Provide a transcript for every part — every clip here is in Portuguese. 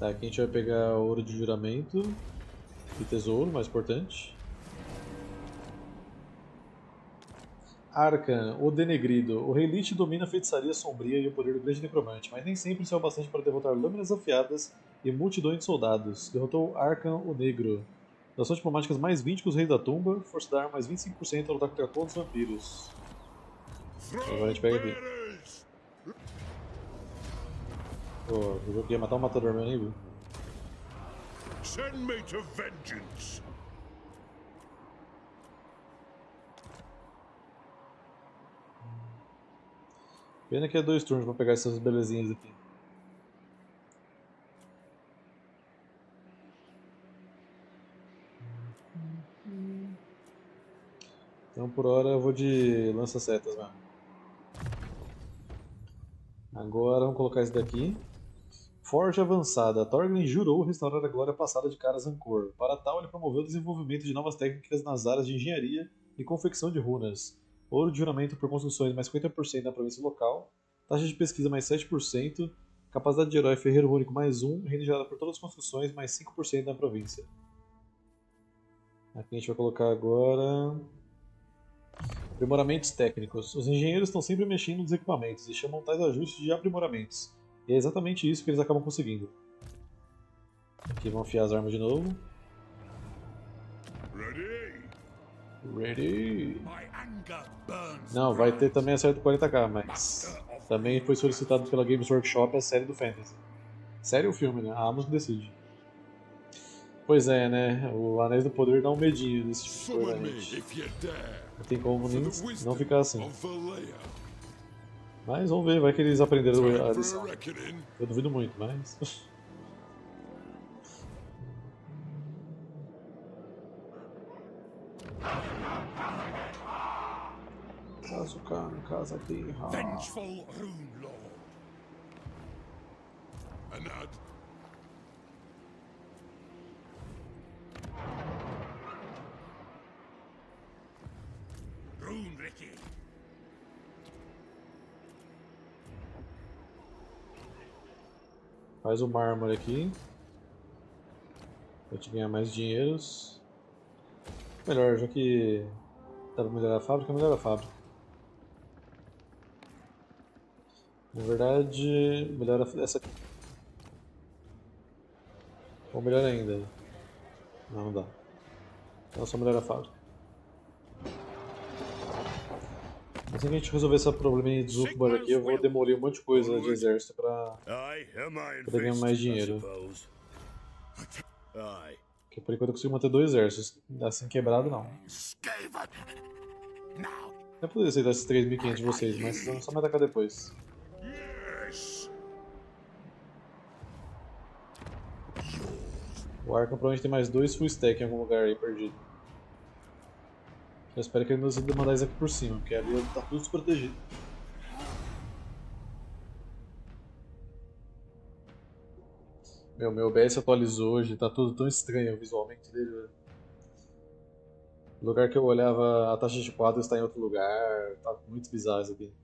Tá, aqui a gente vai pegar ouro de juramento e tesouro, mais importante. Arcan, o Denegrido. O Rei Lich domina a feitiçaria sombria e o poder do grande necromante, mas nem sempre isso é o bastante para derrotar lâminas afiadas e multidões de soldados. Derrotou Arcan, o Negro. Ações diplomáticas mais 20 com os Reis da Tumba, força da arma mais 25% ao lutar contra todos os vampiros. Agora a gente pega aqui. Pô, eu joguei matar um matador meu, nem viu. Send me to vengeance. Pena que é 2 turnos pra pegar essas belezinhas aqui. Então por hora eu vou de lança-setas mesmo. Agora vamos colocar esse daqui. Forja avançada. Thorglin jurou restaurar a glória passada de Karaz Ancor. Para tal, ele promoveu o desenvolvimento de novas técnicas nas áreas de engenharia e confecção de runas. Ouro de juramento por construções mais 50% na província local. Taxa de pesquisa mais 7%. Capacidade de herói ferreiro único mais 1. Reino gerado por todas as construções mais 5% na província. Aqui a gente vai colocar agora... Aprimoramentos técnicos. Os engenheiros estão sempre mexendo nos equipamentos e chamam tais ajustes de aprimoramentos. E é exatamente isso que eles acabam conseguindo. Aqui vão afiar as armas de novo. Ready. Não, vai ter também a série do 40k, mas também foi solicitado pela Games Workshop a série do Fantasy. Série ou filme, né? A Amazon decide. Pois é, né? O Anéis do Poder dá um medinho desse tipo de coisa, gente. Não tem como nem não ficar assim. Mas vamos ver, vai que eles aprenderam a lição. Eu duvido muito, mas... Kazukan, Kazaterra. Vengeful Rune Lord. Anad. Rune Ricky. Faz o mármore aqui. Pra te ganhar mais dinheiros. Melhor, já que dá pra melhorar a fábrica, melhora a fábrica. Na verdade, melhora essa aqui. Ou melhor ainda. Não, não dá. Então só melhora a fábrica. Assim que a gente resolver esse probleminha de Zulkbar aqui, eu vou demolir um monte de coisa de exército pra poder ganhar mais dinheiro. Porque por enquanto eu consigo manter 2 exércitos. Assim quebrado não. Eu poderia aceitar esses 3.500 de vocês, mas vocês vão só me atacar depois. O Arkham provavelmente tem mais 2 full stack em algum lugar aí perdido. Eu espero que ele nos mandar isso aqui por cima, porque ali tá tudo desprotegido. Meu OBS atualizou hoje, tá tudo tão estranho visualmente dele, velho. O lugar que eu olhava a taxa de quadro está em outro lugar, tá muito bizarro isso aqui.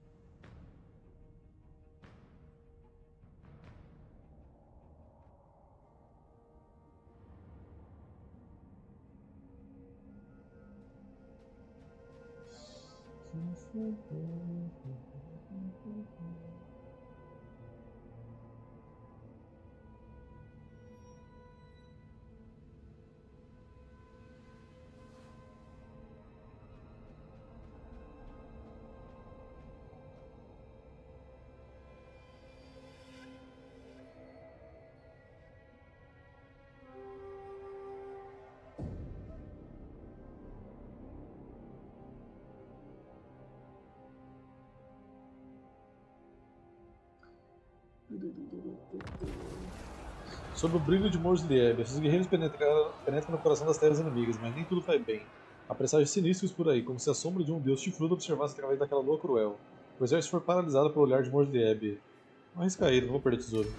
Sob o brilho de Morz-Lieb, esses guerreiros penetram no coração das terras inimigas, mas nem tudo vai bem. Há presságios sinistros por aí, como se a sombra de um deus chifrudo observasse através daquela lua cruel. O exército foi paralisado pelo olhar de Morz-Lieb. Não arrisca aí, não vou perder tesouro.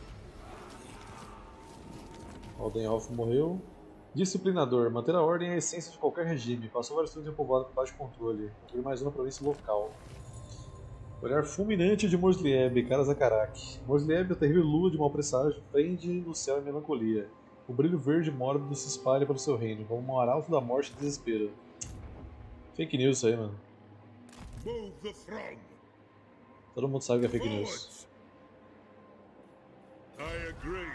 Aldenhoff morreu. Disciplinador. Manter a ordem é a essência de qualquer regime. Passou vários turnos em um povoado com baixo controle. Construir mais uma província local. Olhar fulminante de Morslieb, Karazakarak. Morslieb, a terrível lua de mau presságio, prende no céu em melancolia. O brilho verde mórbido se espalha pelo seu reino, como um arauto da morte e desespero. Fake news isso aí, mano. Move the throng. Todo mundo sabe que é fake news. Forwards. I agree.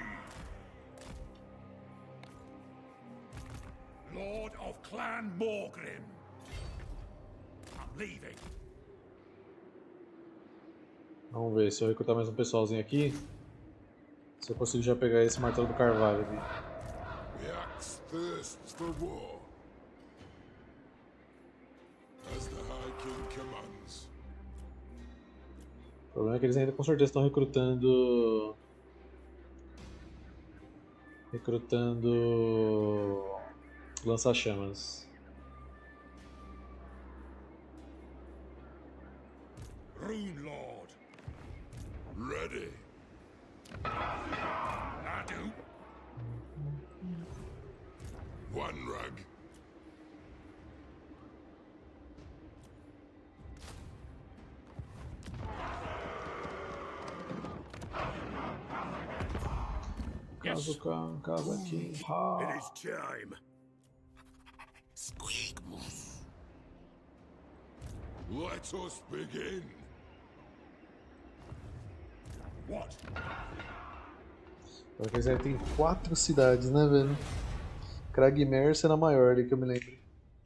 Lord of Clan Morgrim. I'm leaving. Vamos ver se eu recrutar mais um pessoalzinho aqui. Se eu consigo já pegar esse martelo do carvalho aqui. The axe thirsts for war. As the High King commands. O problema é que eles ainda com certeza estão recrutando. Lança-chamas. Rune Lord. Ready. Nadu. One rug. Casa aqui. It is time. Squeakmus. Let us begin. What? Porque eles tem 4 cidades, né, velho? Kragmer será a maior ali que eu me lembro.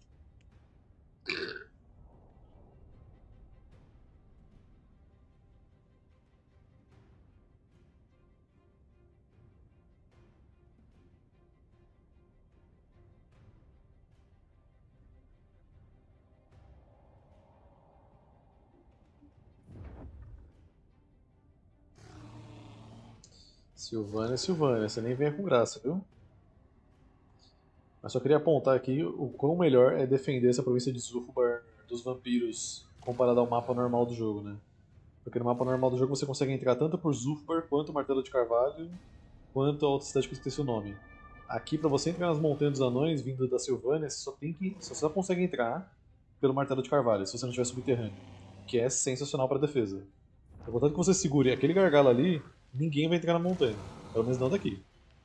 Silvânia, você nem venha com graça, viu? Mas só queria apontar aqui o quão melhor é defender essa província de Zulfbar dos vampiros comparado ao mapa normal do jogo, né? Porque no mapa normal do jogo você consegue entrar tanto por Zulfbar, quanto o Martelo de Carvalho, quanto a outra cidade que eu esqueci o nome. Aqui, pra você entrar nas Montanhas dos Anões, vindo da Silvânia, você só consegue entrar pelo Martelo de Carvalho, se você não estiver subterrâneo. Que é sensacional pra defesa. Então, contanto que você segure aquele gargalo ali, ninguém vai entrar na montanha. Pelo menos não daqui.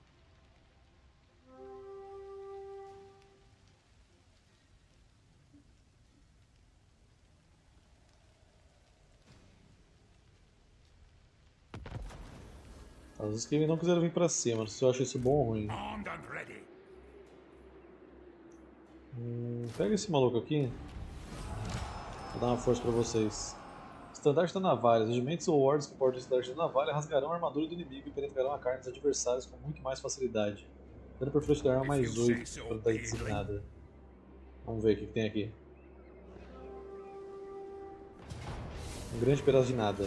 Às vezes que eles não quiseram vir pra cima, não sei se eu acho isso bom ou ruim. Armed and ready. Pega esse maluco aqui. Vou dar uma força pra vocês. Estandarte da navalha. Regimentos ou hordas que portam o estandarte da navalha rasgarão a armadura do inimigo e penetrarão a carne dos adversários com muito mais facilidade. Dando por flecha da arma mais 8 para dar designada. Vamos ver o que tem aqui. Um grande pedaço de nada.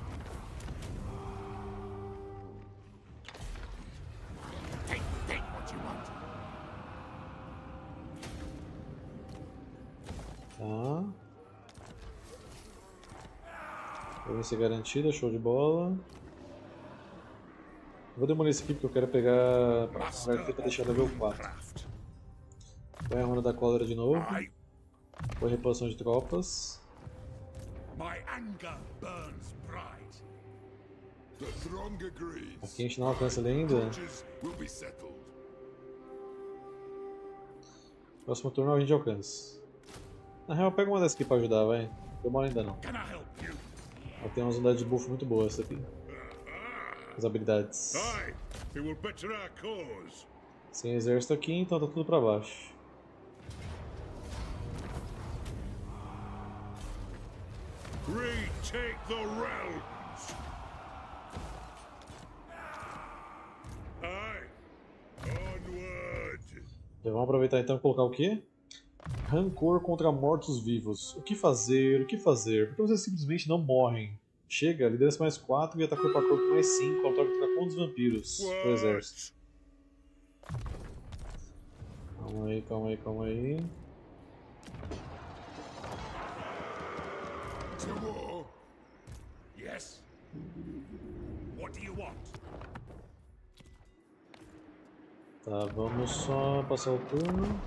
Take what you want. Tá. Vai ser garantida, show de bola. Vou demolir esse aqui porque eu quero pegar a arqueta pra deixar level 4. Vai a runa da cólera de novo. Foi reposição de tropas. My anger burns bright. The throng agrees. Aqui a gente não alcança ele ainda. Grudges will be settled. Próximo turno a gente alcança. Na real, pega uma dessas aqui pra ajudar, vai. Demora ainda não. Can I help you? Ela tem umas unidades de buff muito boas essa aqui. As habilidades. Aye, it will better our cause. Sem exército aqui, então tá tudo pra baixo. Retake the realms. Aye, onward. Já vamos aproveitar então e colocar o quê? Rancor contra mortos-vivos. O que fazer? O que fazer? Porque vocês simplesmente não morrem. Chega, liderança mais 4 e ataque corpo a corpo mais 5 ao toque contra os vampiros do exército. Calma aí, calma aí, calma aí. To war. Yes. What do you want? Tá, vamos só passar o turno.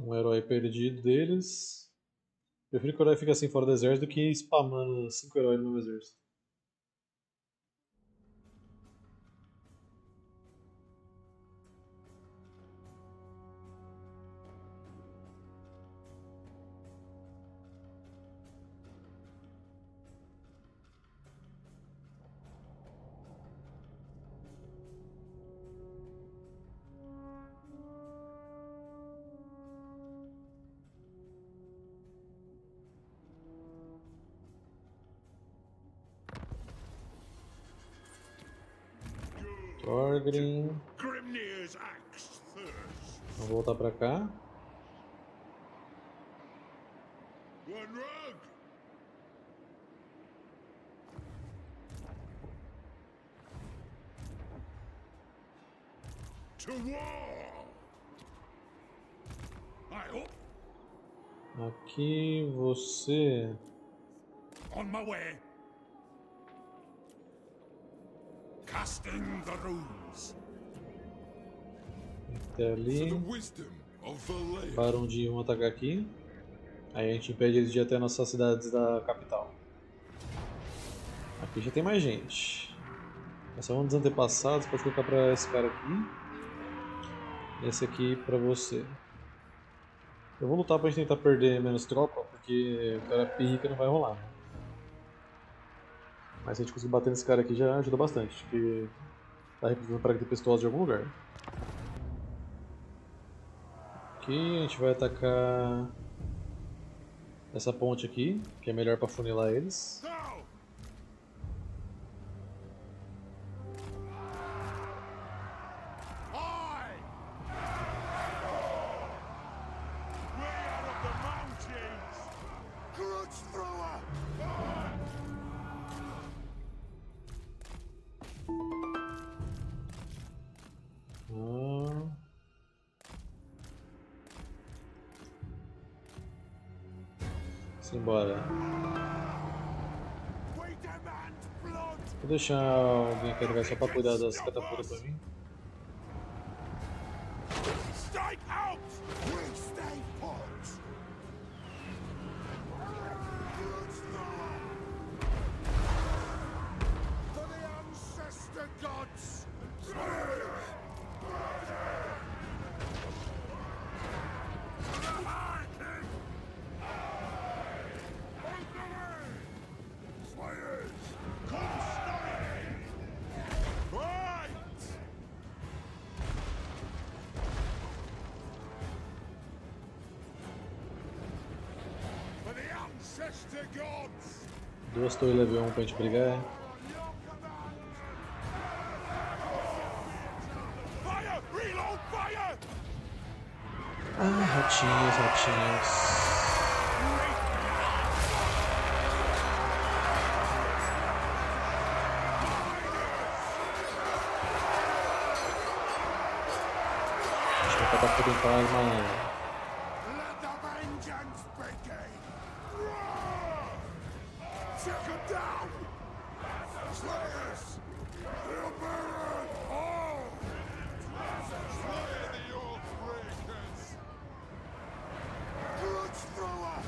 Um herói perdido deles. Prefiro que o herói fique assim fora do exército do que spamando 5 heróis no meu exército. Thorgrim. Grimnir's axe thirst. Vamos voltar pra cá. One rug. To war. I hope. Aqui você. On my way. Casting the runes. Até ali. Wisdom of Vallejo. Barão de um atacar aqui. Aí a gente impede eles de ir até nossas cidades da capital. Aqui já tem mais gente. Esse é um dos antepassados. Pode clicar pra esse cara aqui. Esse aqui pra você. Eu vou lutar pra gente tentar perder menos tropa, porque o cara pirrica não vai rolar, né? Mas se a gente conseguir bater nesse cara aqui já ajuda bastante, porque tá representando praga tempestuosa de algum lugar. Aqui a gente vai atacar essa ponte aqui, que é melhor pra funilar eles. Now! I! Way out of the mountains! Grudge thrower! Simbora. We demand blood! Vou deixar alguém carregar só pra cuidar das catapultas pra mim. Strike out! We stay put! Grudge thrower! For the ancestor gods! Duas torres level 1 pra gente brigar. Ah, ratinhos, ratinhos. Acho que a catapulta em plasma. Let the vengeance begin! Take him down! Slayers! They'll burn all! Slay the Oathbreakers! Grudge thrower!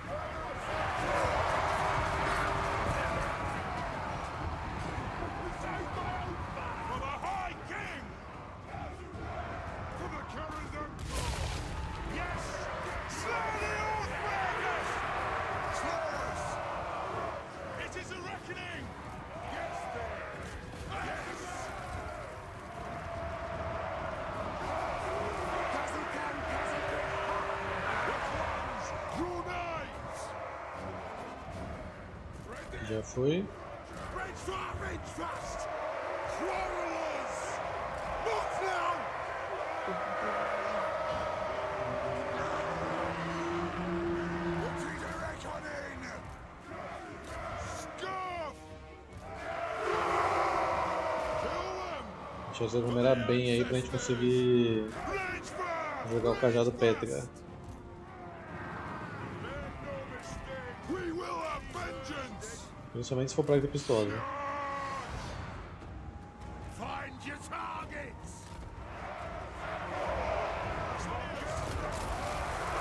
For the High King! For the Caradon! Yes! Slay the Oathbreakers! Slayers! It is a reckoning! Yes, there! Yes! Kazukan, Kazukan! Which ones? Unite! Ready? Já foi. Rage for rage trust! Quarrelers! Not now! Retreat a reckoning! Scarf! Kill them! Deixa eu se aglomerar bem aí pra gente conseguir Rage for! jogar o cajado Pétrica. Make no mistake! We will have vengeance! Principalmente se for praga tempestuosa. Find your targets!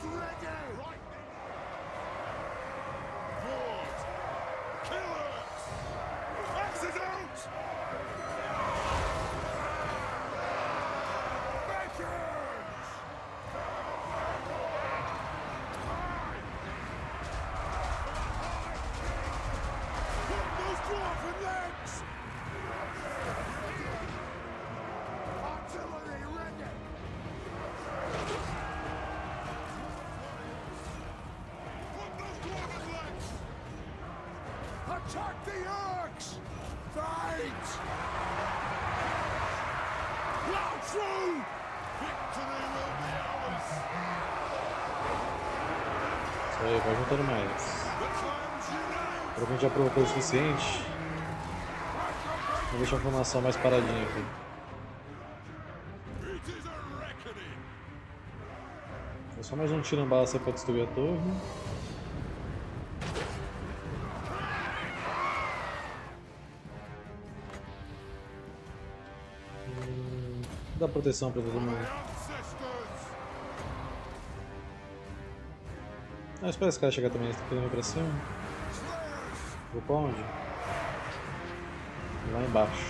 Attack the Orcs! Fight! Round through! Victory will be ours! Isso aí, vai juntando mais. Provavelmente já provocou o suficiente. Vou deixar a formação mais paradinha aqui. É só mais um tirambaça para destruir a torre. Dá proteção para todo mundo. Ah, espera esse cara chegar também, eles estão querendo ir pra cima. Vou pra onde? Lá embaixo.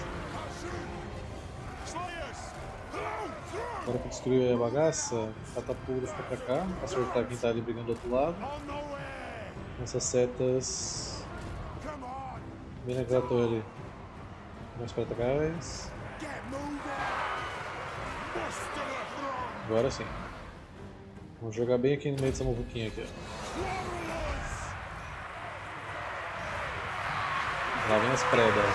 Agora pra destruir a bagaça, catapulta fica pra cá, pra acertar quem tá ali brigando do outro lado. Essas setas. Vem naquela torre ali. Mais pra trás. Agora sim. Vamos jogar bem aqui no meio dessa muvuquinha aqui, ó. Lá vem as predas.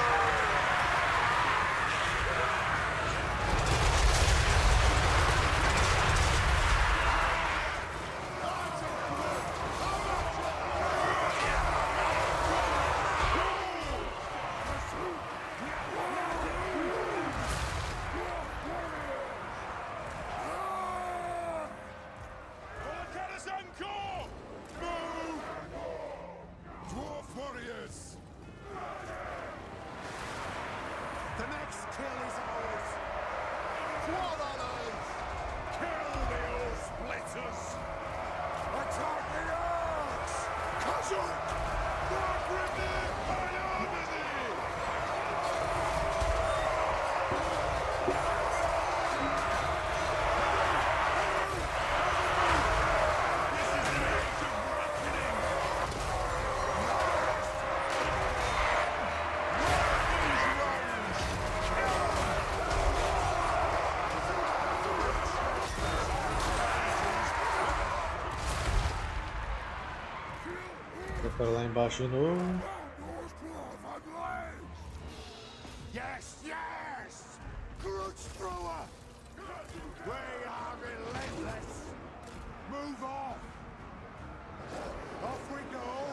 Para lá embaixo de novo. Yes, yes! Grudge-thrower! We are relentless! Move off! Off we go!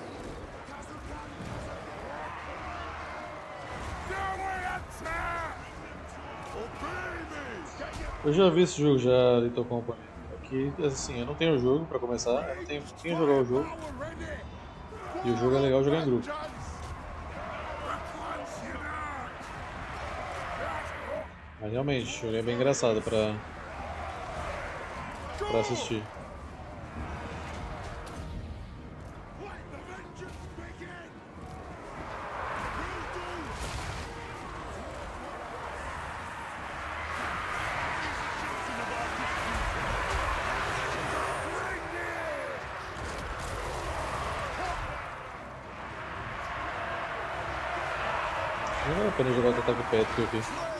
Now we attack! Obey me! Eu já vi esse jogo já, Little Company. Aqui, assim, eu não tenho o jogo pra começar, eu não tenho quem jogar o jogo. E o jogo é legal jogar em grupo. Mas realmente, o jogo é bem engraçado pra assistir. Não vale a pena jogar o ataque pétrico aqui.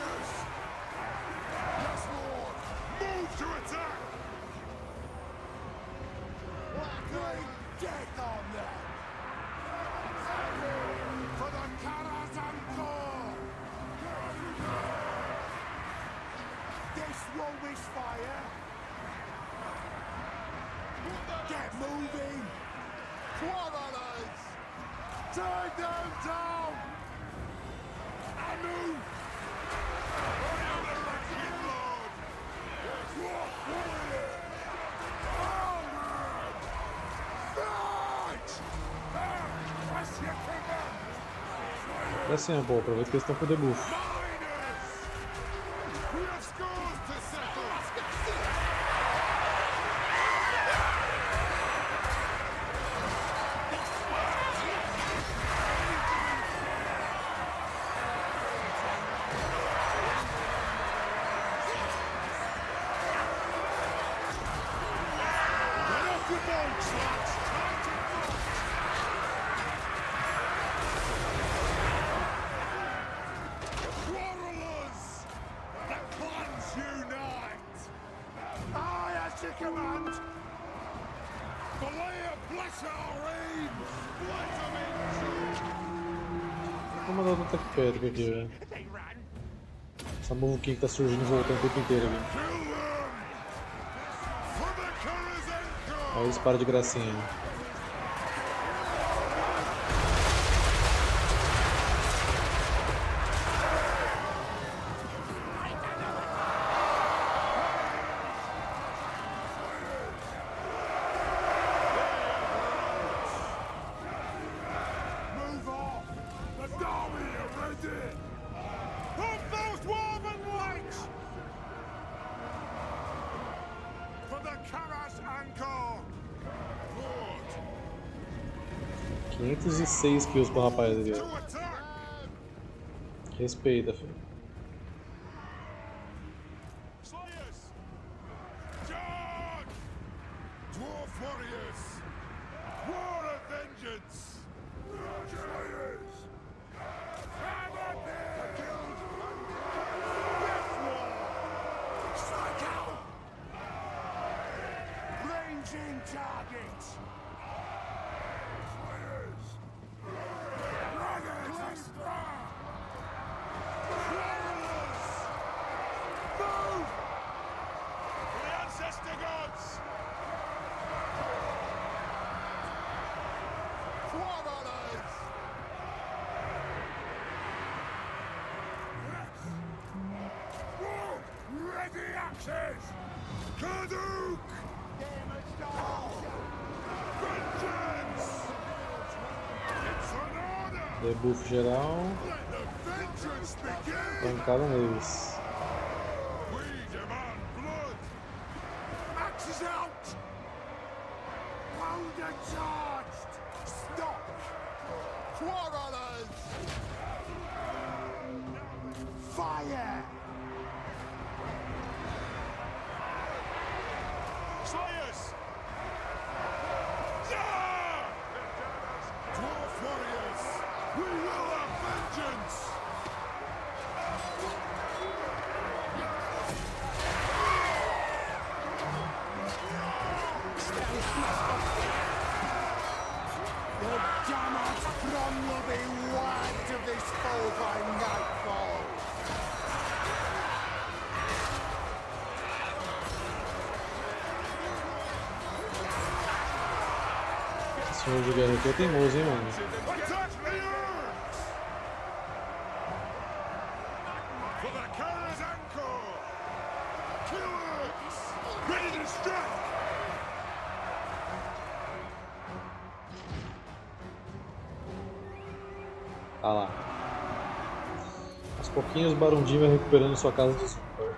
Assim é bom, aproveita que eles estão com o debuff. Vou mandar outro ataque pétrico aqui, velho. Essa muvuquinha que tá surgindo e voltando o tempo inteiro aqui. Aí eles param de gracinha. Of those woven lights! For the Karas Angkor! Good. 506 kills pro rapaz ali, ó. To attack! Respeita, filho. Slayers! Charge! Dwarf warriors! War of vengeance! Slayers! Hammer the guild! Death war! Strike out! Ranging target! Slayers! Warriors! Move! The ancestor gods! Forerunners! Ready axes! Kaduk! Vengeance! It's an order! Debuff geral. Let the vengeance begin! Pancada neles. We demand blood! Axes out! Powder charged! Stop! Forerunners! Fire! Slayers! Yeah! Dwarf warriors! We will have vengeance! The damned from will be wiped of this foe by nightfall. Esse senhor de guerra aqui é teimoso, hein, mano. Attack the earth! For the Karas Angkor! Killers! Ready to strike! Ah lá. Aos pouquinhos o Barundin vai recuperando sua casa de Zumbar.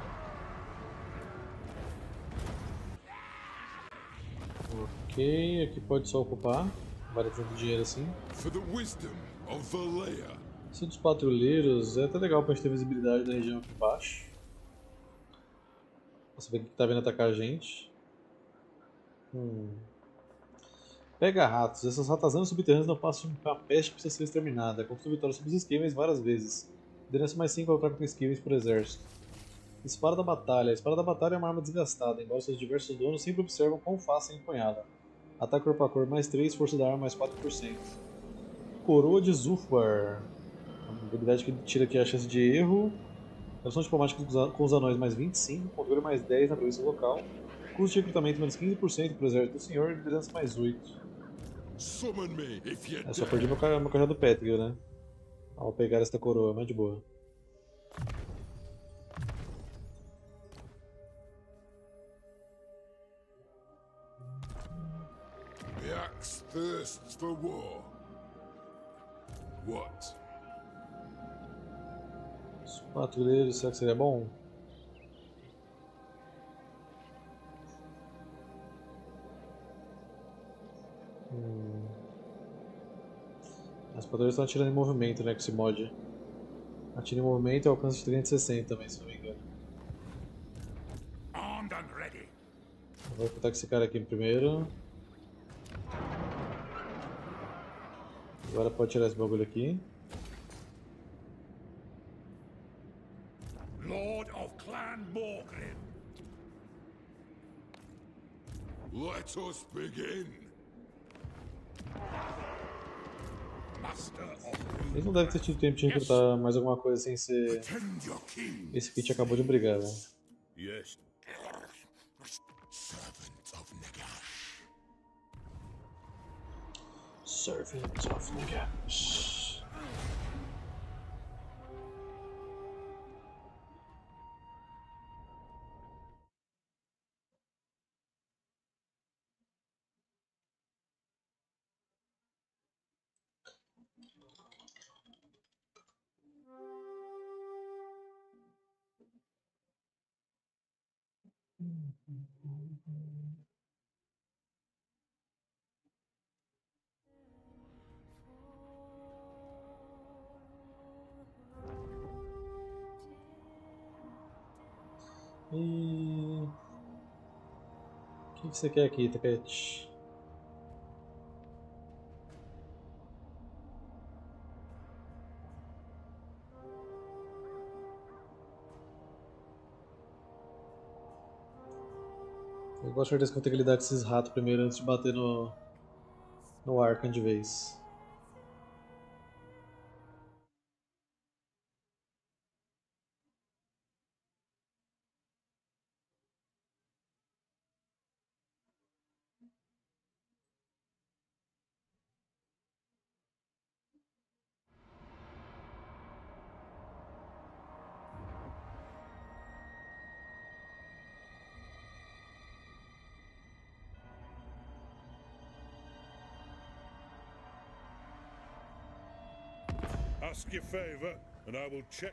Ok, aqui pode só ocupar. Vale tanto dinheiro assim. For the wisdom of Valea! Esse dos patrulheiros é até legal pra gente ter visibilidade da região aqui embaixo. Pra saber o que tá vindo atacar a gente. Pega ratos. Essas ratazanas subterrâneas não passam de uma peste que precisa ser exterminada. Conquistou vitória sobre os esquemas várias vezes. Liderança mais 5 ao lutar contra esquemas por exército. Espada da Batalha. A Espada da Batalha é uma arma desgastada, embora seus diversos donos sempre observam quão fácil é empunhá-la. Ataque corpo a corpo mais 3, força da arma mais 4%. Coroa de Zufbar. Uma habilidade que tira aqui a chance de erro. Relação diplomática com os anões mais 25, controle mais 10 na província local. Custo de recrutamento menos 15% para o exército do senhor e liderança mais 8. Summon me if you É só perdi meu cajado pétrico, né? Ao pegar esta coroa, mas de boa. The axe thirsts for war. What? Os patrulheiros, será que seria bom? As patrulhas estão atirando em movimento, né, com esse mod. Atira em movimento e alcance de 360 também, se não me engano. Armed and ready. Vou apertar com esse cara aqui primeiro. Agora pode tirar esse bagulho aqui. Lord of Clan Morgrim. Let us begin. Eles não devem ter tido tempo de recrutar mais alguma coisa sem ser Tend your king. esse kit acabou de brigar, velho. Yes. Servant of Nagash. Servant of Nagash. E... o que você quer aqui, Tepete? Eu gosto de certeza que eu vou ter que lidar com esses ratos primeiro antes de bater no Arkham de vez. Ask your favor, and I will check.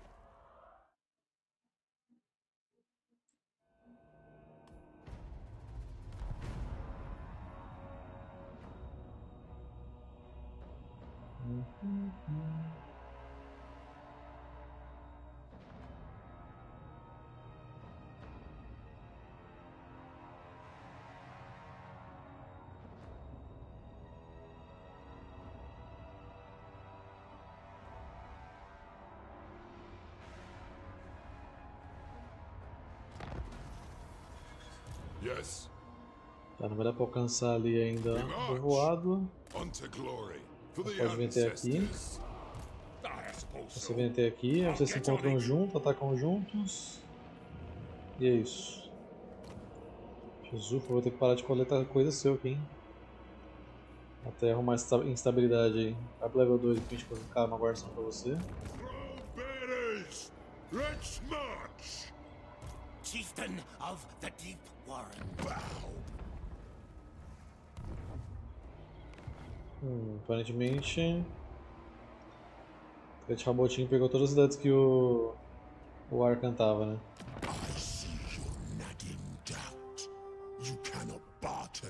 Yes. Tá, não vai dar pra alcançar ali ainda o voado. Onto glory. For the Pode vir até aqui. ancestors. I suppose Você so. vem até aqui, aí vocês se encontram juntos, atacam juntos. E é isso. Jesus, eu vou ter que parar de coletar coisa seu aqui, hein? Até arrumar essa instabilidade aí. Vai pro level 2 pra gente colocar uma guarnição pra você. Throw bearers. Let's march. Chieftain of the Deep Warren. Bow. Aparentemente... o Tepete Rabotinho pegou todas as cidades que o Arkham tava, né? I see your nagging doubt. You cannot bargain.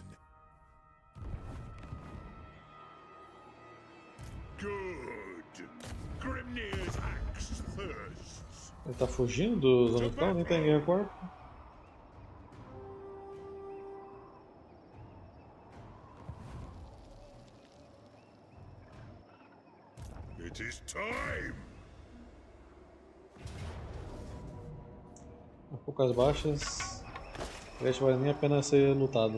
Good. Grimnir's axe thirsts. Ele tá fugindo do Zona Vital, nem tá em guerra corpo. It is time. Com poucas baixas. O Tepete vale nem a pena ser lutado.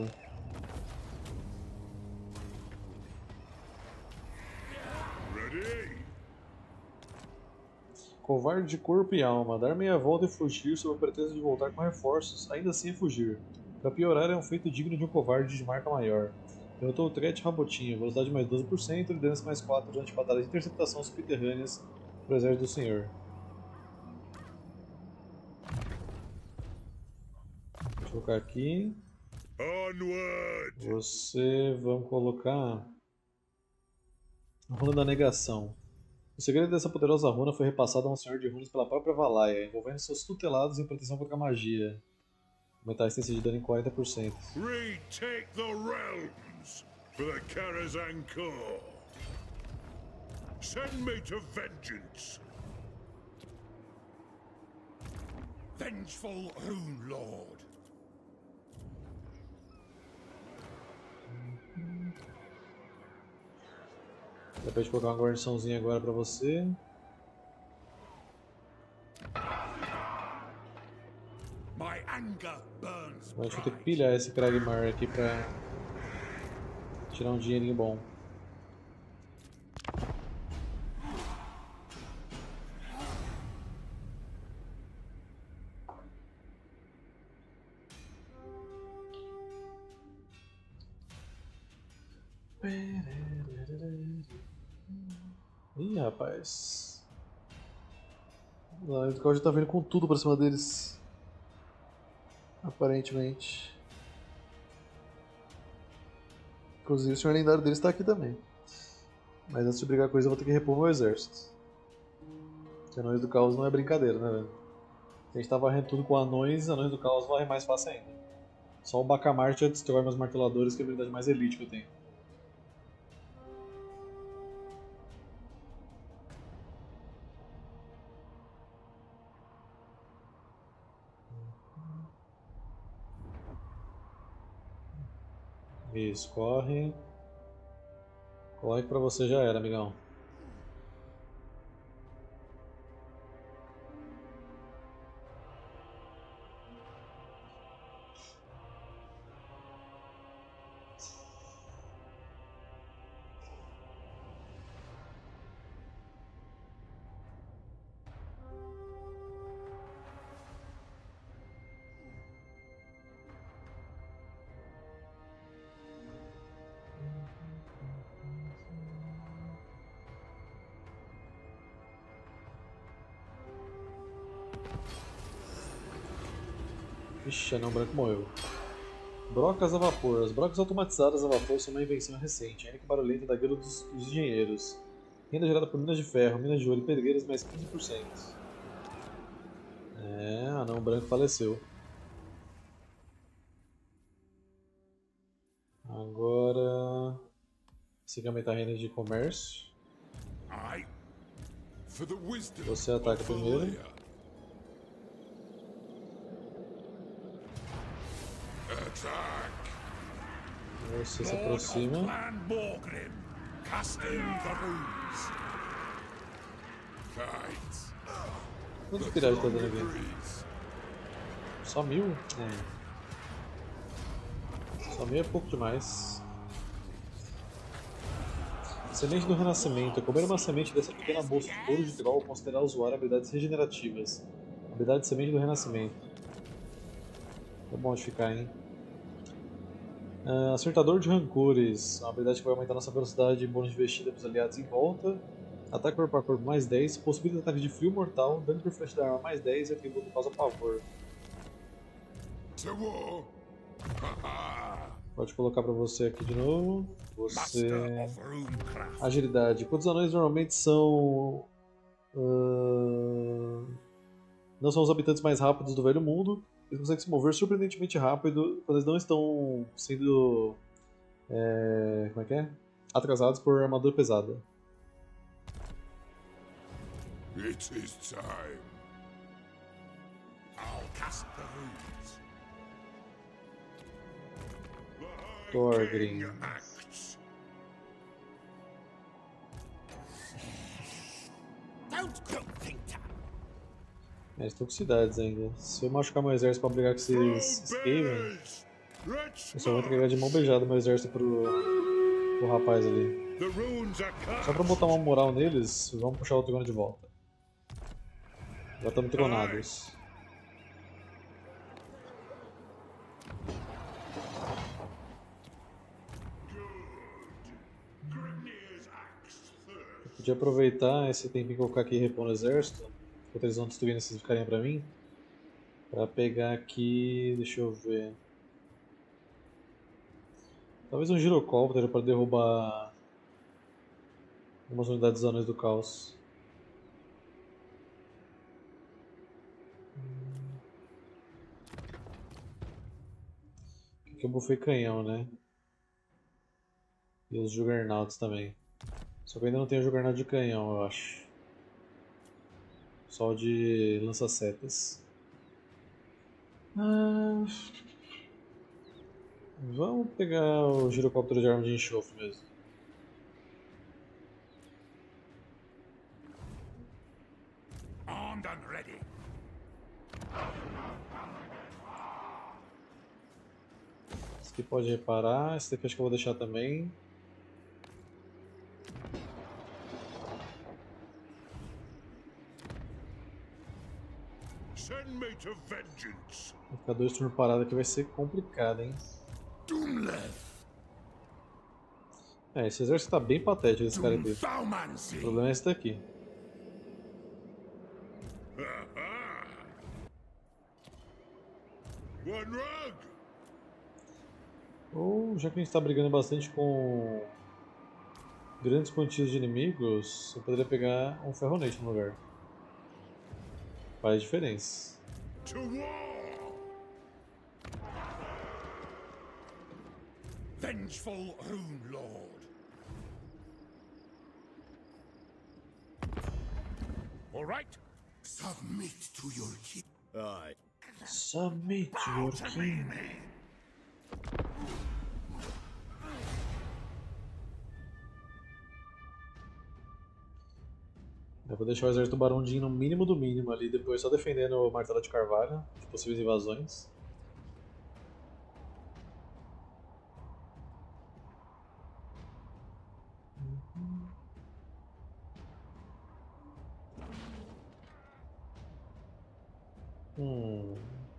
Ready? Covarde de corpo e alma, dar meia volta e fugir sob a pretexto de voltar com reforços, ainda assim é fugir. Para piorar, é um feito digno de um covarde de marca maior. Derrotou o Tepete Rabotinho, velocidade mais 12%, liderança mais 4 durante batalhas de interceptação subterrâneas pro exército do senhor. Deixa eu colocar aqui. Onward. Você, vamos colocar a runa da negação. O segredo dessa poderosa runa foi repassado a um senhor de runas pela própria Valaya, envolvendo seus tutelados em proteção contra a magia. Aumentar a resistência de dano em 40%. Retake the realms for the Karazhan Corps. Send me to vengeance. Vengeful Rune Lord. Depois de colocar uma guarniçãozinha agora pra você. My anger burns Mas eu vou ter que pilhar esse Kragmar aqui pra tirar um dinheirinho bom. Ih, rapaz. O Cláudio tá vindo com tudo pra cima deles. Aparentemente. Inclusive o senhor lendário deles tá aqui também. Mas antes de brigar com eles eu vou ter que repor meu exército. Porque anões do caos não é brincadeira, né, velho? Se a gente tá varrendo tudo com anões do caos varrem mais fácil ainda. Só o Bacamarte já destrói meus marteladores, que é a habilidade mais elite que eu tenho. Isso, corre. Corre que pra você já era, amigão. Ixi, anão branco morreu. Brocas a vapor. As brocas automatizadas a vapor são uma invenção recente, ainda que barulhenta da guilda dos engenheiros. Renda gerada por minas de ferro, minas de ouro e pedreiras mais 15%. É, anão branco faleceu. Agora... Você quer aumentar a renda de comércio. Você ataca primeiro. Você se aproxima. Quantos piratas tá dando aqui? Só 1000? Só 1000 é pouco demais. Semente do Renascimento. Comer uma semente dessa pequena bolsa de ouro de troll considerar usuário habilidades regenerativas. Habilidade Semente do Renascimento. É bom de ficar, hein? Acertador de Rancores. Uma habilidade que vai aumentar nossa velocidade e bônus de investida para os aliados em volta. Ataque corpo a corpo mais 10. Possibilita ataque de frio mortal. Dano por flash da arma mais 10 e atributo causa pavor. Pode colocar pra você aqui de novo. Você... Agilidade. Quantos anões normalmente são... Não são os habitantes mais rápidos do Velho Mundo. Eles conseguem se mover surpreendentemente rápido quando eles não estão sendo... Como é que é? Atrasados por armadura pesada. It is time. I'll cast the runes. Thorgrim. Eles estão com cidades ainda. Se eu machucar meu exército pra brigar com esses Skaven, eu só vou entregar de mão beijada meu exército pro rapaz ali. Só pra botar uma moral neles, vamos puxar o Trigona de volta. Já estamos tronados. Eu podia aproveitar esse tempinho que eu vou ficar aqui repondo o exército, enquanto eles vão destruindo esses carinha pra mim, pra pegar aqui, deixa eu ver, talvez um girocóptero para derrubar umas unidades dos anões do caos. Aqui eu bufei canhão, né? E os Juggernauts também. Só que eu ainda não tenho Juggernaut de canhão, eu acho. Só o de lança-setas. Vamos pegar o girocóptero de arma de enxofre mesmo. Armed and ready. Esse aqui pode reparar, esse daqui acho que eu vou deixar também. Send me to vengeance. Vou ficar 2 turnos parados aqui, vai ser complicado, hein? É, esse exército tá bem patético, esse cara aqui. O Thaumancy. problema é esse daqui. One rug. Ou, já que a gente tá brigando bastante com grandes quantias de inimigos, eu poderia pegar um ferronete no lugar. Faz diferença. To war. Vengeful Rune Lord. All right. Submit to your king. Aye. Submit your king. Eu vou deixar o exército barondinho no mínimo do mínimo ali, depois só defendendo o martelo de carvalho de possíveis invasões. Hum.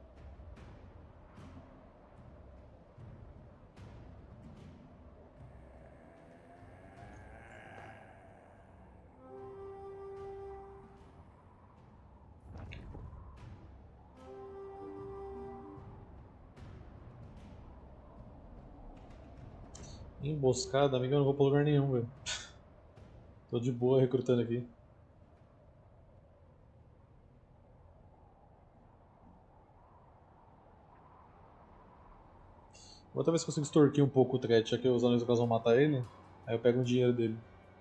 Emboscada, amiga, eu não vou pra lugar nenhum, velho. Tô de boa recrutando aqui. Vou talvez consiga extorquir um pouco o Tret, já que os anões do caso vão matar ele. Aí eu pego um dinheiro dele.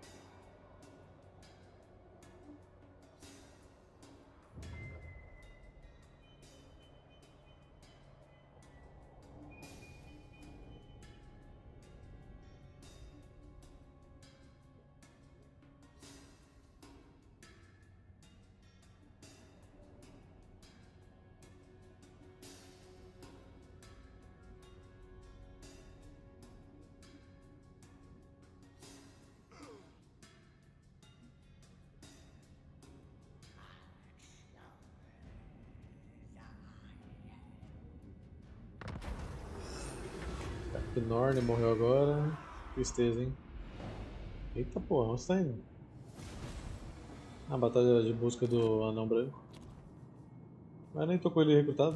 Norne morreu agora. Tristeza, hein? Eita porra, onde você tá indo? A batalha de busca do anão branco. Mas nem tô com ele recrutado.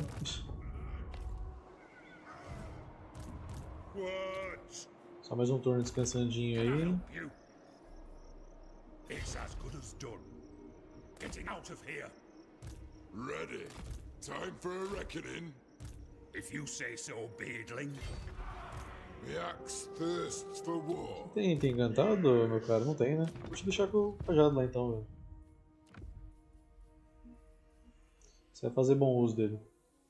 What? Só mais um turno descansandinho aí. Help you. It's as good as done. Getting out of here. Ready. Time for a reckoning. If you say so, Beardling. The axe thirsts for war. Tem item encantado, meu cara? Não tem, né? Deixa eu deixar com o cajado lá então, velho. Você vai fazer bom uso dele.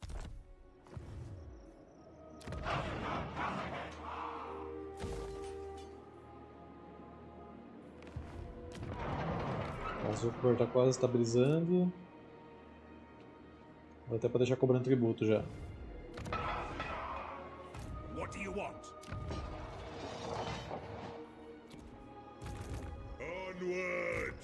O Zuckerberg tá quase estabilizando. Vou até pra deixar cobrando tributo já. What do you want? Onward!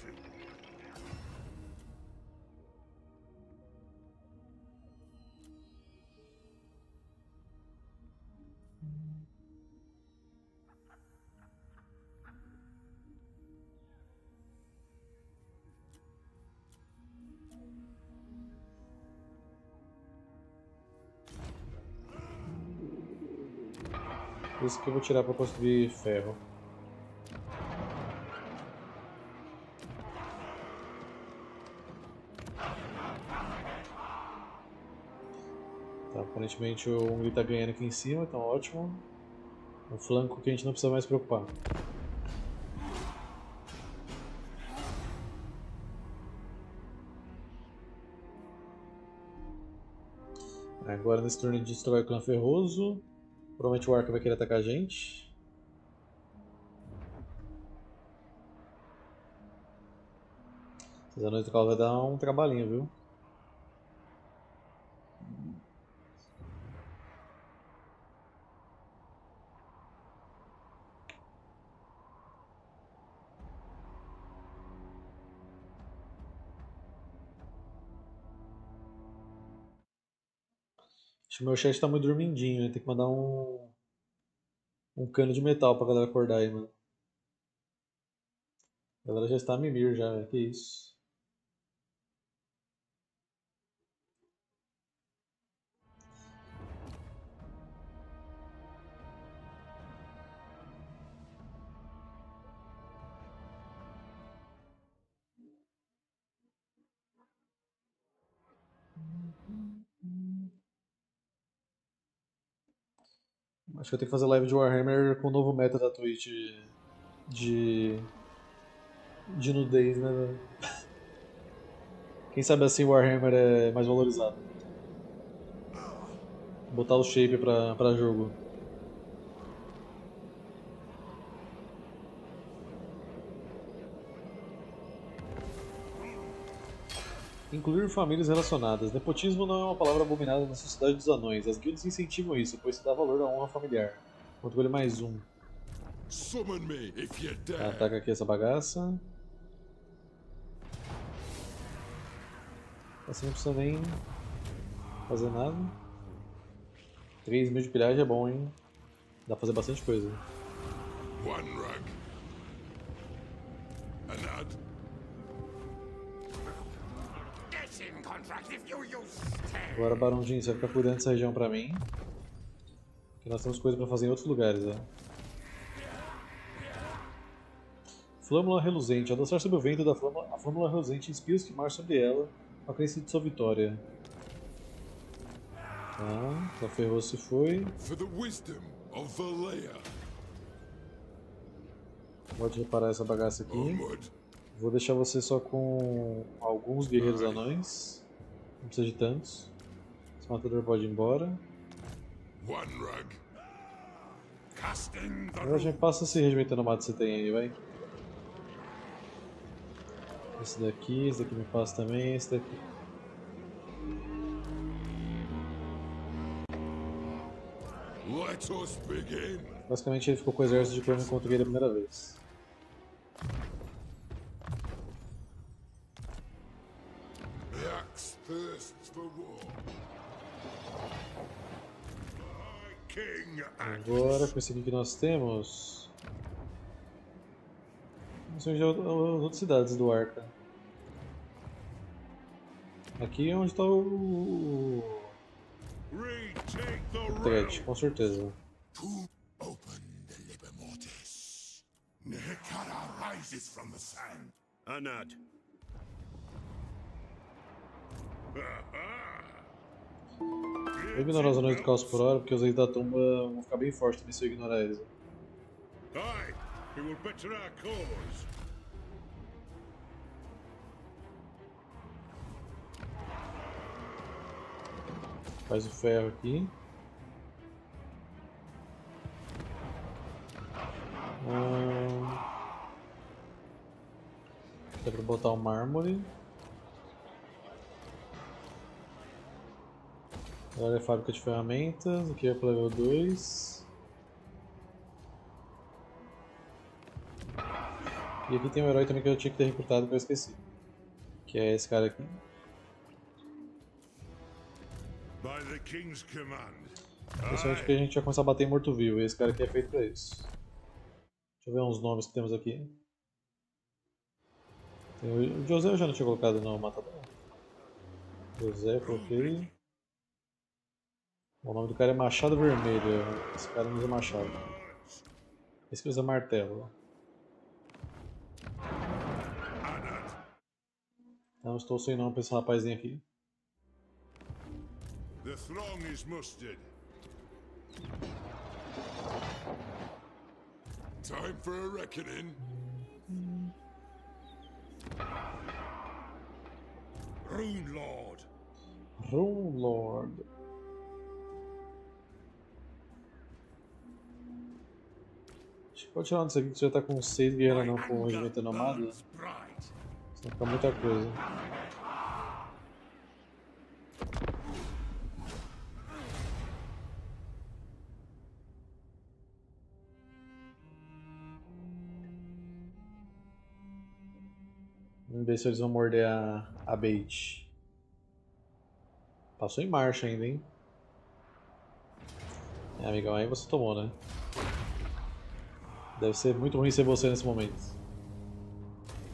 Isso que eu vou tirar pra construir ferro. Tá, aparentemente o Hungry tá ganhando aqui em cima, então ótimo. Um flanco que a gente não precisa mais se preocupar. Agora nesse turno a gente destrói o clã ferroso. Provavelmente o Arca vai querer atacar a gente. Esses anões do cavalo vai dar um trabalhinho, viu? Acho que o meu chat tá muito dormindinho, né? Tem que mandar um cano de metal pra galera acordar aí, mano. galera já está a mimir já, velho. Que isso? Acho que eu tenho que fazer live de Warhammer com o novo meta da Twitch de nudez, né, velho? Quem sabe assim o Warhammer é mais valorizado. Botar o shape pra jogo. Incluir famílias relacionadas. Nepotismo não é uma palavra abominada na sociedade dos anões. As guildas incentivam isso, pois se dá valor à honra familiar. Controle mais um. Summon me if you dare. Ataca aqui essa bagaça. Assim não precisa nem fazer nada. 3.000 de pilhagem é bom, hein? Dá pra fazer bastante coisa. One rug. Another. Agora, Barãozinho, você vai ficar cuidando dessa região pra mim. Que nós temos coisa pra fazer em outros lugares, né? Flâmula reluzente. Ao dançar sob o vento da flâmula, a flâmula reluzente inspira os que marcham sobre ela a crença de sua vitória. Tá, só ferrou se foi. For the wisdom of Valea. Pode reparar essa bagaça aqui. Onward. Vou deixar você só com alguns guerreiros anões. Não precisa de tantos. Esse matador pode ir embora. One rug. Casting the Agora a gente passa esse regimento nomado que você tem aí, vai. Esse daqui me passa também, esse daqui. Let us begin. Basicamente ele ficou com o exército de Crome contra ele a primeira vez. The axe thirsts for war. King Agora com esse aqui que nós temos. Vamos ver as outras cidades do Arca. Aqui é onde está o retake the Threat, com certeza. To open the liber mortis. Nekara rises from the sand. Anad. Vou ignorar os anões do caos por hora, porque os reis da tumba vão ficar bem fortes também se eu ignorar eles. Aye, it will better our cause. Faz o ferro aqui. Dá pra botar o mármore. Agora é fábrica de ferramentas. Aqui é para level 2. E aqui tem um herói também que eu tinha que ter recrutado que eu esqueci. Que é esse cara aqui. By the king's command. Principalmente porque a gente vai começar a bater em morto-vivo. E esse cara aqui é feito pra isso. Deixa eu ver uns nomes que temos aqui. Tem o José eu já não tinha colocado no matador. José eu coloquei. O nome do cara é Machado Vermelho. Esse cara não usa machado. Esse que usa martelo. Não estou sem nome pra esse rapazinho aqui. The throng is mustered. Time for a reckoning. Rune Lord. Rune Lord. Acho que pode tirar disso aqui que você já tá com 6 guerreiros não com o regimento nomada. Senão fica muita coisa. Vamos ver se eles vão morder a bait. Passou em marcha ainda, hein? É, amigão, aí você tomou, né? Deve ser muito ruim ser você nesse momento.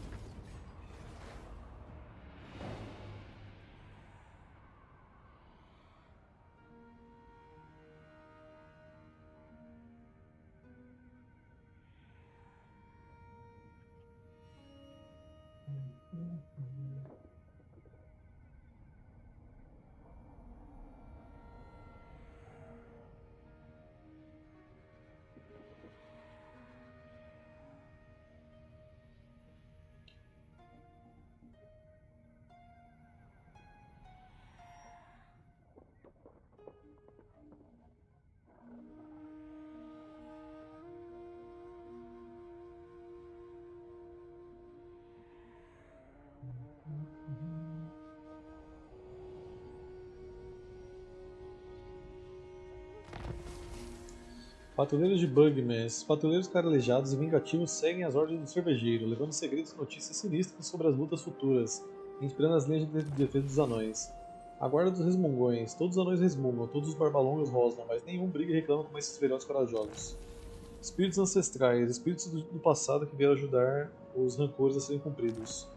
Patrulheiros de Bugman. Esses patrulheiros cararejados e vingativos seguem as ordens do cervejeiro, levando segredos e notícias sinistras sobre as lutas futuras, inspirando as linhas de defesa dos anões. A guarda dos resmungões. Todos os anões resmungam, todos os barbalongos rosnam, mas nenhum briga e reclama como esses velhotes corajosos. Espíritos ancestrais. Espíritos do passado que vieram ajudar os rancores a serem cumpridos.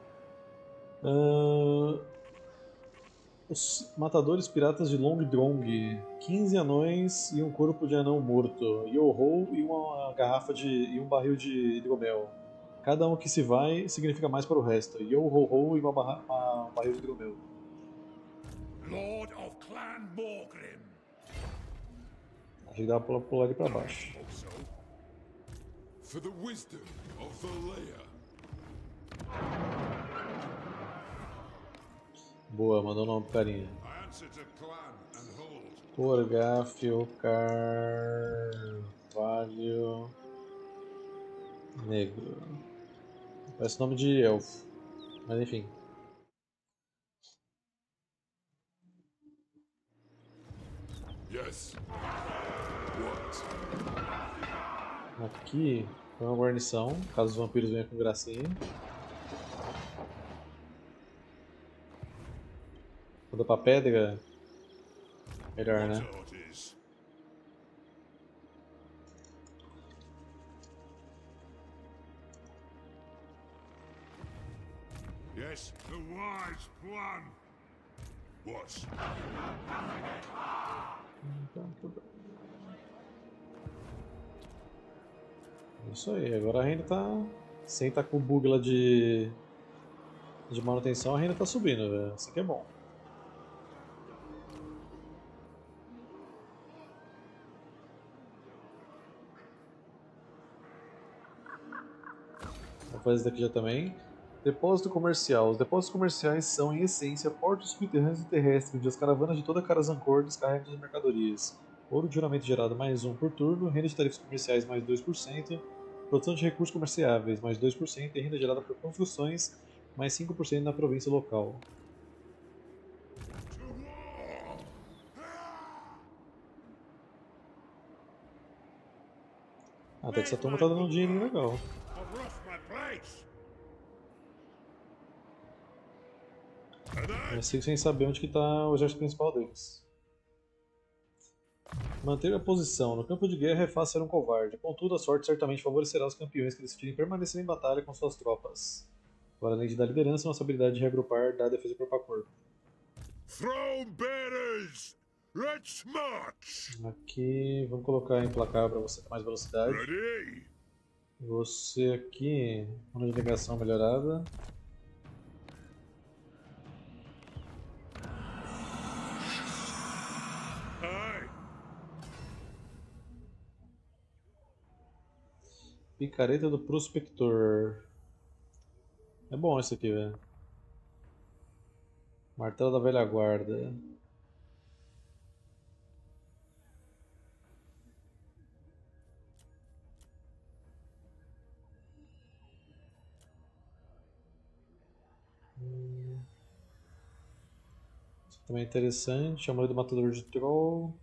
Os matadores piratas de Long Drong, 15 anões e um corpo de anão morto, Yo-Ho e uma garrafa e um barril de hidromel. Cada um que se vai significa mais para o resto. Yo-Ho-Ho e um barril de hidromel. Lord of Clan Morgrim. Achei que dava pra pular ali para baixo. Also, for the wisdom of Valea. Boa, mandou o nome pro carinha. I answer to clan and hold. Porgáfio Carvalho Negro. Parece nome de elfo. Mas enfim. Yes. What? Aqui foi uma guarnição, caso os vampiros venham com gracinha. Muda pra pedra. Melhor, né? Orders. Yes, the wise plan. What? Isso aí, agora a renda tá. Sem estar com o bug lá de manutenção, a renda tá subindo, velho. Isso aqui é bom. Vou fazer isso daqui já também. Depósito comercial. Os depósitos comerciais são, em essência, portos subterrâneos e terrestres, onde as caravanas de toda Karazancor descarregam suas mercadorias. Ouro de juramento gerado mais 1 por turno, renda de tarifas comerciais mais 2%, produção de recursos comerciáveis mais 2% e renda gerada por construções mais 5% na província local. Até que essa turma tá dando um dinheirinho legal. I've roughed my place. Eu sigo sem saber onde que tá o exército principal deles. Manter a posição. No campo de guerra é fácil ser um covarde. Contudo, a sorte certamente favorecerá os campeões que decidirem permanecer em batalha com suas tropas. Agora, além de dar liderança, nossa habilidade de reagrupar dá defesa corpo a corpo. Throne bearers, let's march. Aqui, vamos colocar em placar para você ter mais velocidade. Ready? Você aqui, uma de ligação melhorada. Aye. Picareta do Prospector. É bom esse aqui, velho. Martelo da Velha Guarda. Isso também é interessante. Amuleto do Matador de Troll.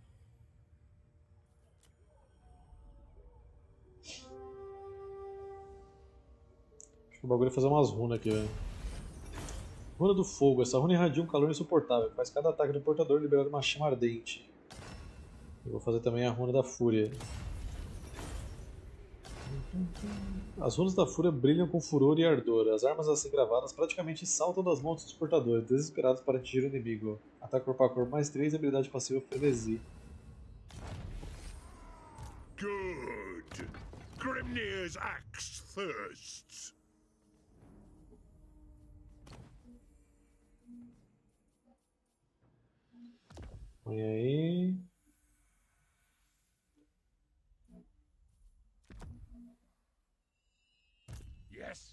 Acho que o bagulho é fazer umas runas aqui, velho. Runa do Fogo. Essa runa irradia um calor insuportável. Faz cada ataque do portador liberar uma chama ardente. Eu vou fazer também a runa da Fúria. As runas da Fúria brilham com furor e ardor. As armas assim gravadas praticamente saltam das mãos dos portadores, desesperados para atingir o inimigo. Ataque corpo a corpo mais 3 e habilidade passiva Frenesi. Good. Grimnir's axe thirsts. Põe aí. Yes.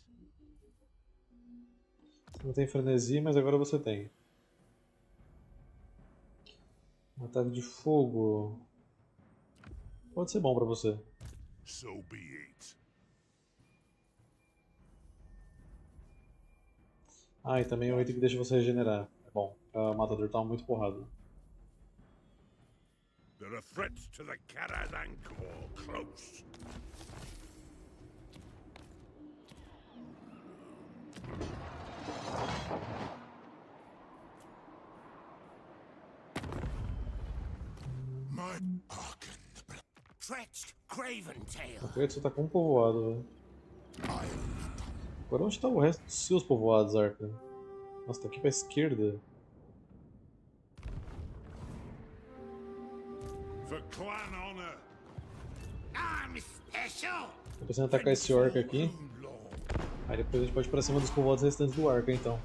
Não tem frenesi, mas agora você tem. Ataque de fogo. Pode ser bom pra você. So be it. Ah, e também é um item que deixa você regenerar. É bom, o matador tava muito porrado. There are threats to the Karazhan close. My Arkan. Treacherous Craven Tail. O preto só tá com um povoado, velho. Agora onde tá o resto dos seus povoados, Arca? Nossa, tá aqui pra esquerda. For clan honor. I'm special. Tô pensando em atacar esse orc aqui. Lord. Aí depois a gente pode ir pra cima dos povoados restantes do Arca, então.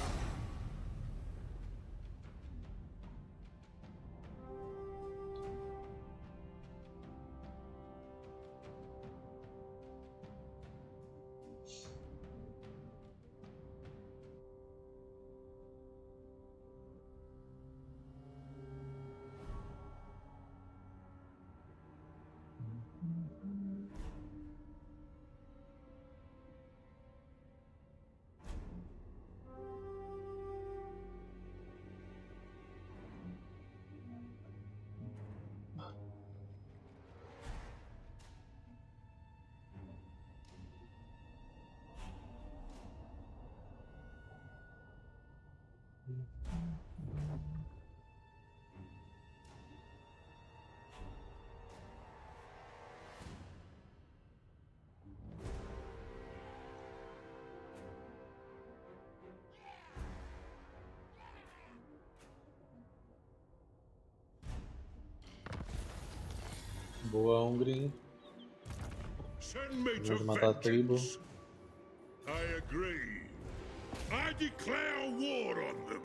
Boa, Ungrim. Send me to Vamos matar a tribo. vengeance. I agree. I declare war on them.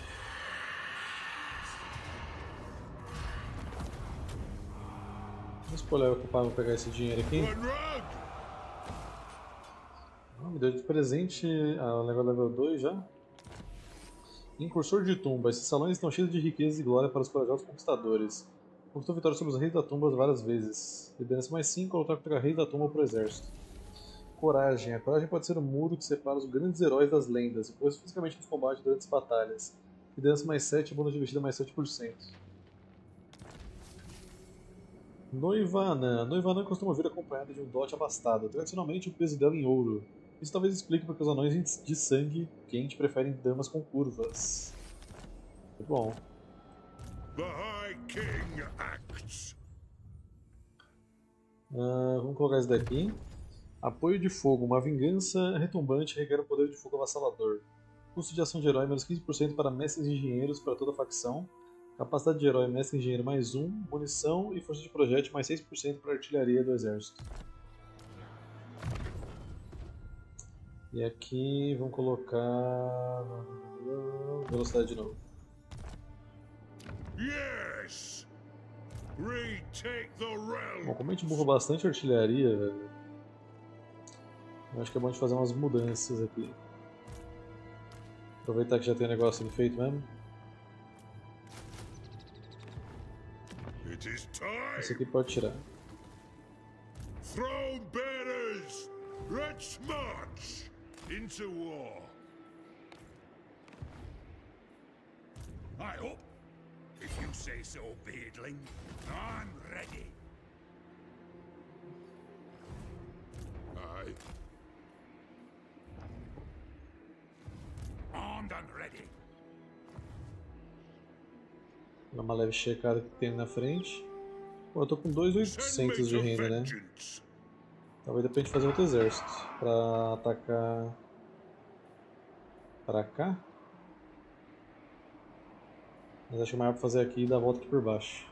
Vamos escolher ocupar, vou pegar esse dinheiro aqui. One rug. Me deu de presente o negócio level 2 já. Incursor de tumba. Esses salões estão cheios de riqueza e glória para os corajosos conquistadores. Conquistou vitória sobre os reis da tumba várias vezes. Liderança mais 5 ao lutar contra o rei da tumba pro exército. Coragem. A coragem pode ser o muro que separa os grandes heróis das lendas, impôs fisicamente nos combates durante as batalhas. Liderança mais 7, bônus de investida mais 7%. Noiva Anã. Noiva Anã costuma vir acompanhada de um dote abastado, tradicionalmente o peso dela em ouro. Isso talvez explique porque os anões de sangue quente preferem damas com curvas. Muito bom. The High King acts. Vamos colocar esse daqui. Apoio de fogo. Uma vingança retumbante requer o poder de fogo avassalador. Custo de ação de herói menos 15% para mestres e engenheiros para toda a facção. Capacidade de herói mestre e engenheiro mais 1. Munição e força de projétil mais 6% para a artilharia do exército. E aqui vamos colocar velocidade de novo. Yes. Retake the realm. Bom, como a gente burra bastante artilharia, velho, eu acho que é bom a gente fazer umas mudanças aqui. Aproveitar que já tem o negócio ali feito mesmo. It is time. Esse aqui pode tirar. Throne bearers, let's march into war. I hope, if you say so, Beardling. I'm ready. Aye. Armed and ready. Dá uma leve checada que tem na frente. Pô, eu tô com 2.800 de renda, né? vengeance. Talvez depende de fazer outro exército pra atacar pra cá. Mas acho que é melhor pra fazer aqui e dar a volta aqui por baixo.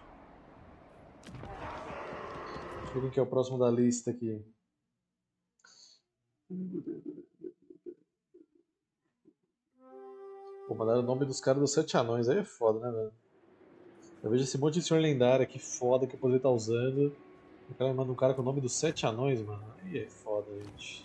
Deixa eu ver quem que é o próximo da lista aqui. Pô, mandaram o nome dos caras dos 7 anões, aí é foda, né, velho? Eu vejo esse monte de senhor lendário aqui foda que eu poderia estar usando. O cara me manda um cara com o nome dos 7 anões, mano. Aí é foda, gente.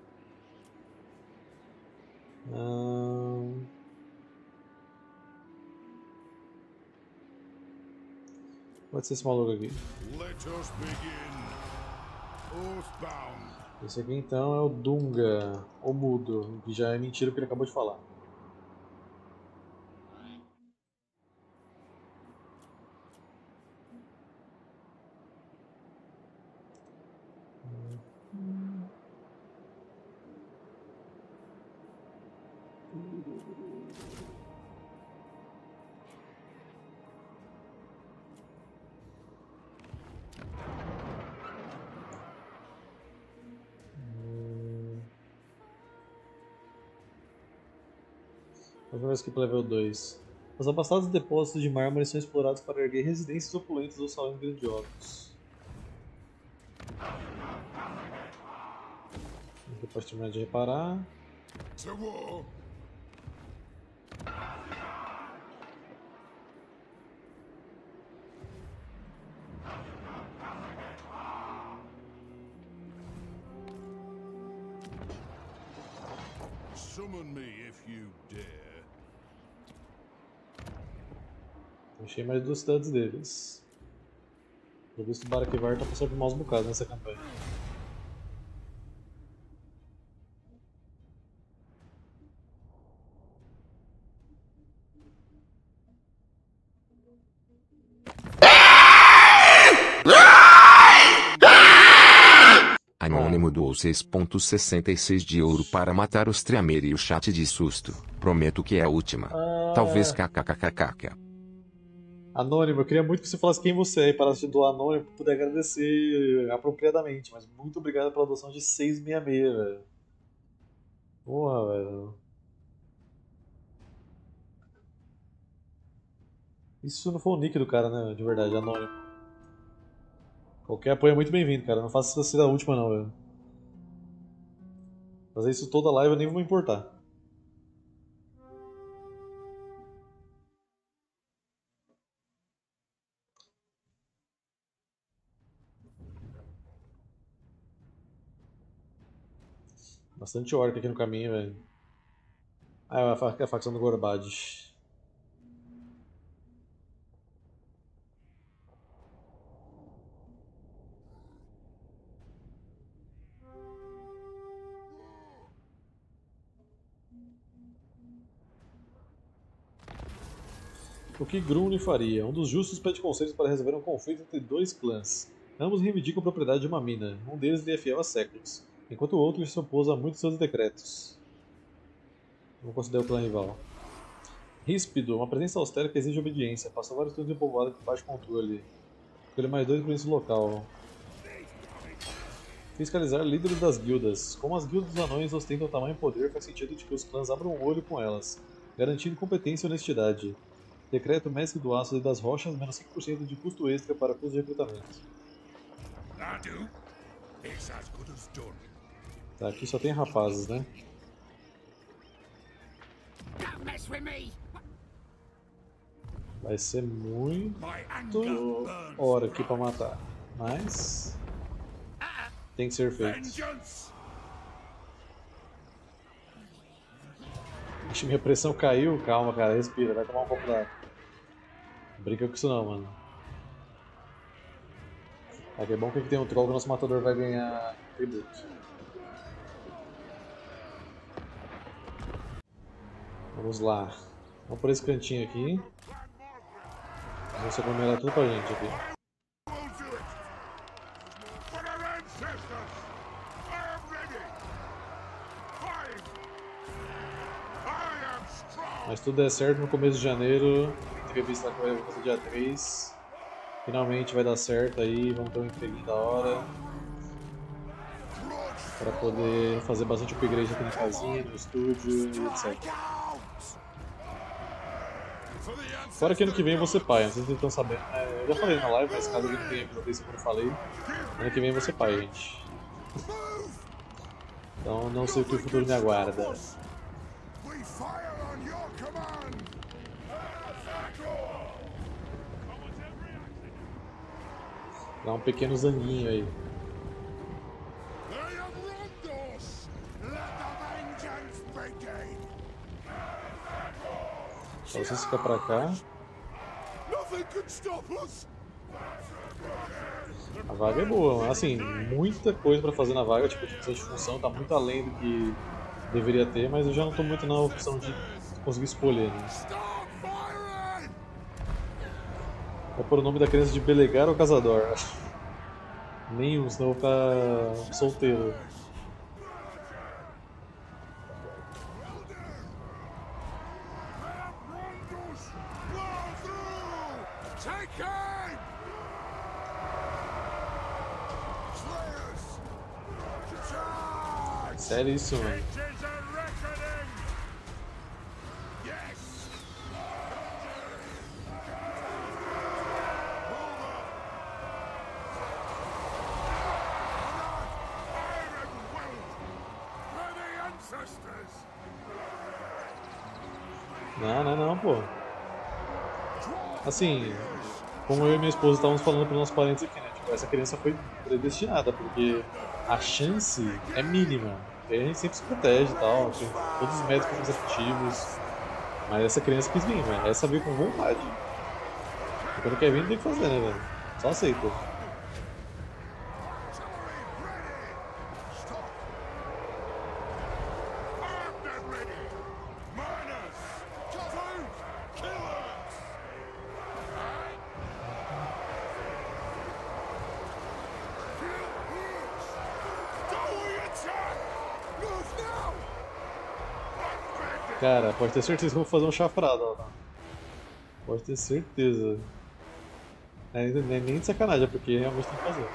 Pode ser esse maluco aqui. Let us begin. Oathbound. Esse aqui então é o Dunga, o mudo, que já é mentira o que ele acabou de falar. Vamos ver aqui para level 2. Os abastados depósitos de mármore são explorados para erguer residências opulentas ou salões grandiosos. Aqui pode terminar de reparar. To war. Summon me if you dare. Achei mais 2 cidades deles. Pelo visto o Barakivar tá passando por maus bocados nessa campanha. Anônimo doou 6,66 de ouro para matar os Treamer e o chat de susto. Prometo que é a última. Talvez kkkkkk. Anônimo, eu queria muito que você falasse quem você é e parasse de doar anônimo pra poder agradecer apropriadamente, mas muito obrigado pela doação de 666, velho. Porra, velho. Isso não foi o nick do cara, né? De verdade, anônimo. Qualquer apoio é muito bem-vindo, cara. Não faça isso ser a última, não, velho. Fazer isso toda live eu nem vou me importar. Bastante orc aqui no caminho, velho. Ah, é a facção do Gorbad. O que Grumnir faria? Um dos justos pede conselhos para resolver um conflito entre 2 clãs. Ambos reivindicam a propriedade de uma mina. Um deles lhe é fiel há séculos, enquanto o outro se opôs a muitos seus decretos. Não considero o clã rival. Ríspido, uma presença austera que exige obediência. Passou vários turnos em povoado com baixo controle. Escolhe mais 2 príncipes local. Fiscalizar líderes das guildas. Como as guildas dos anões ostentam tamanho e poder, faz sentido de que os clãs abram um olho com elas, garantindo competência e honestidade. Decreto Mestre do Aço e das Rochas, menos 5% de custo extra para custo de recrutamento. Tá, aqui só tem rapazes, né? Vai ser muito hora aqui pra matar, mas tem que ser feito. Ixi, minha pressão caiu. Calma, cara, respira, vai tomar um pouco d'água. Não brinca com isso não, mano. Aqui é bom que aqui tem um troll que o nosso matador vai ganhar tributo. Vamos lá. Vamos por esse cantinho aqui. Vamos se aglomerar tudo pra gente aqui. Mas tudo der certo no começo de janeiro. Entrevista que vai acontecer dia 3. Finalmente vai dar certo aí. Vamos ter um empreguinho da hora. Para poder fazer bastante upgrade aqui na casinha, no estúdio e etc. Fora que ano que vem eu vou ser pai, não sei se vocês estão sabendo. Eu já falei na live, mas caso alguém não tenha visto quando eu falei, ano que vem eu vou ser pai, gente. Então não sei o que o futuro me aguarda. Dá um pequeno zanguinho aí. I am Rondos! Let the vengeance begin! Só você ficar pra cá. Nothing can stop us! A vaga é boa, mas assim, muita coisa pra fazer na vaga, tipo, a opção de função tá muito além do que deveria ter, mas eu já não tô muito na opção de conseguir escolher, né? Start firing! Vou pôr o nome da criança de Belegar ou Casador? Nenhum, senão eu vou ficar solteiro. Rondos! Blow through! Take aim! Slayers! Charge! Sério isso, mano. It is a reckoning! Yes! Iron Weld! For the ancestors! Não, pô. Assim, como eu e minha esposa estávamos falando para nossos parentes aqui, né? Tipo, essa criança foi predestinada, porque a chance é mínima. E aí a gente sempre se protege e tal, tem todos os métodos contraceptivos. Mas essa criança quis vir, velho. Essa veio com vontade. E quando quer vir, não tem o que fazer, né, velho? Só aceita. Armed and ready! Miners! Food! Killers! Do we attack? Move now! Cara, pode ter certeza que eu vou fazer um chafrado, ó. Pode ter certeza. Não é nem de sacanagem, é porque realmente tem que fazer.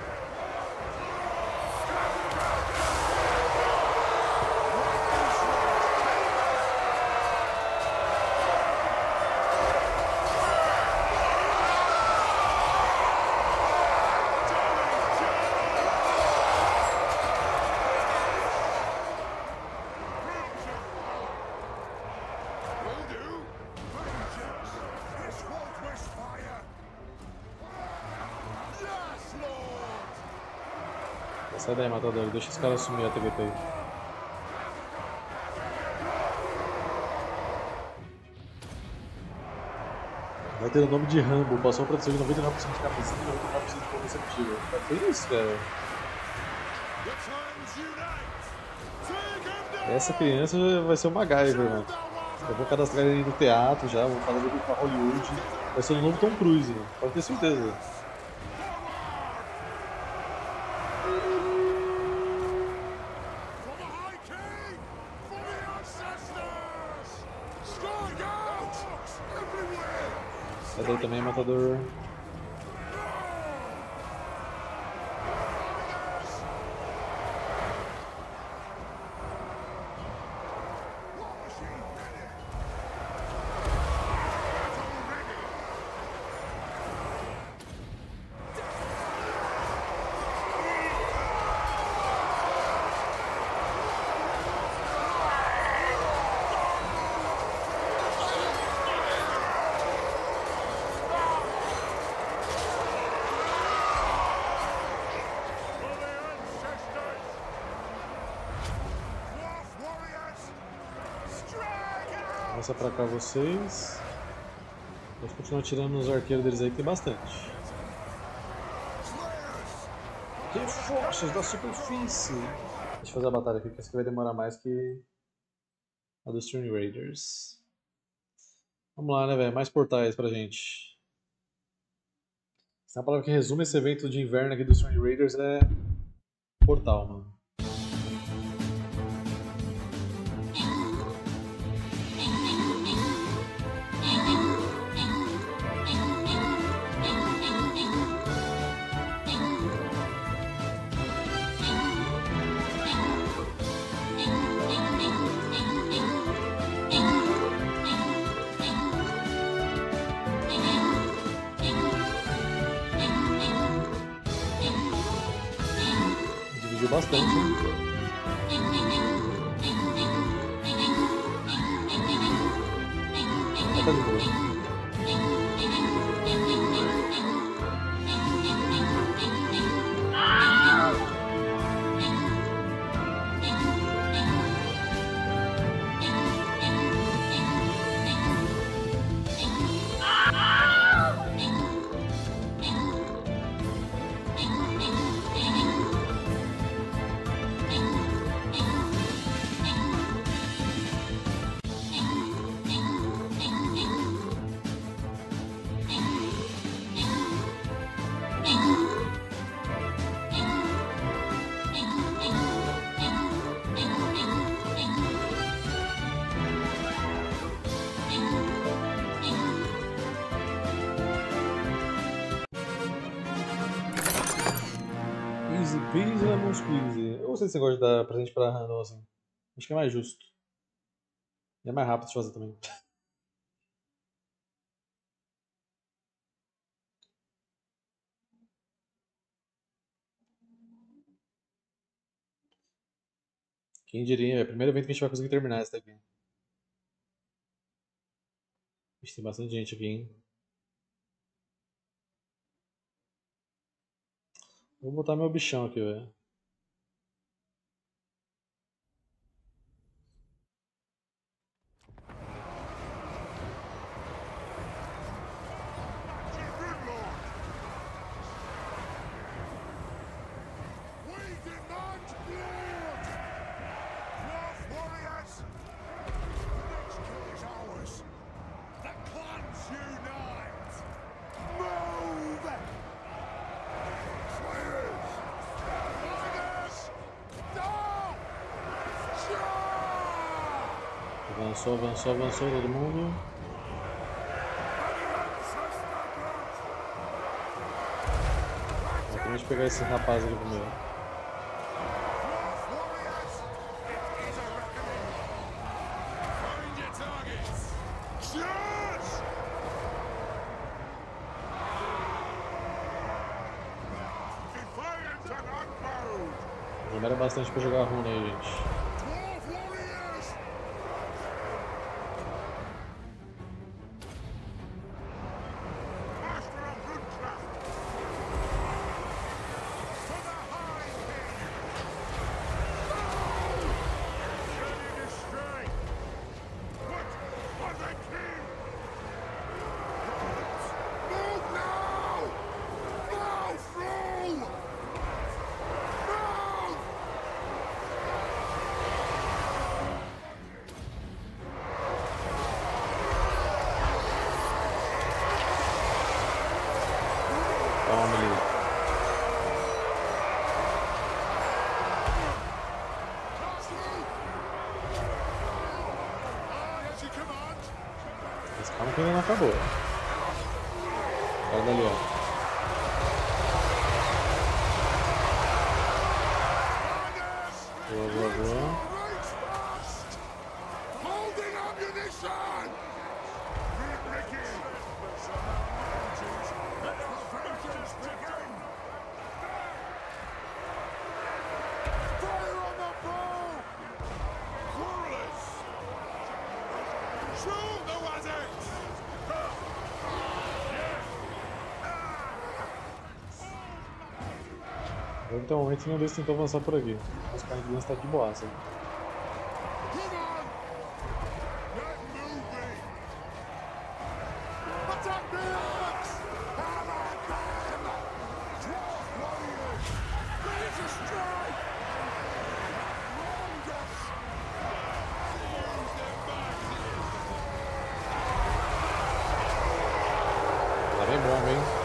Will do! Vengeance! This won't misfire! Yes, Lord! Sai daí, matador. Deixa os caras assumir a TGT aí. Vai ter o nome de Rambo. Passou uma produção de 99% de capacidade e 99% de conceptiva. Tá bem isso, cara. The times unite! Take him down! Essa criança vai ser o MacGyver, mano. Eu vou cadastrar ele no teatro já, vou fazer ele pra Hollywood. Vai ser o novo Tom Cruise, mano. Pode ter certeza. For the High King! For the ancestors! Strike out! Everywhere! Sai daí também, matador. War machine ready! For the ancestors! Dwarf warriors! Strike out! Passa pra cá vocês. Vamos continuar tirando nos arqueiros deles aí, que tem bastante. Slayers! Reforços da superfície! Deixa eu fazer a batalha aqui, que essa aqui vai demorar mais que a dos Stream Raiders. Vamos lá, né, velho? Mais portais pra gente. A palavra que resume esse evento de inverno aqui dos Stream Raiders é portal, mano. Dividiu bastante, hein? Mas tá de boa. gostei desse negócio de dar presente pra random assim. Acho que é mais justo. E é mais rápido de fazer também. Quem diria, é o primeiro evento que a gente vai conseguir terminar esse daqui. Ixi, tem bastante gente aqui, hein? Vou botar meu bichão aqui, velho. Avançou todo mundo. Vamos pegar esse rapaz aqui primeiro. Demora bastante pra jogar a runa aí, gente. Mas calma que ainda não acabou. Olha dali, ó. Boa. Até o momento nenhum deles tentou avançar por aqui. Os carrinhos estão aqui de boaça. Lá vem bomba, hein?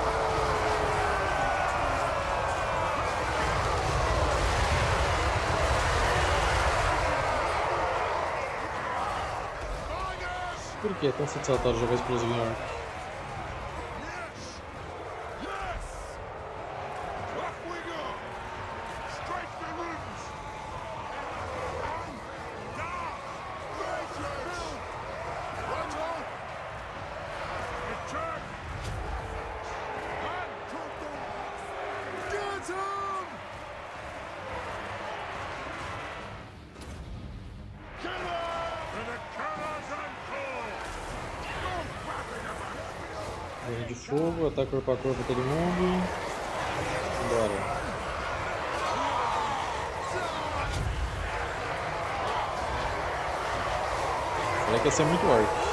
Por que é tão satisfatório jogar explosivo em arco? Guerra de fogo, ataque corpo a corpo todo mundo. Bora. Será que ia ser muito orc?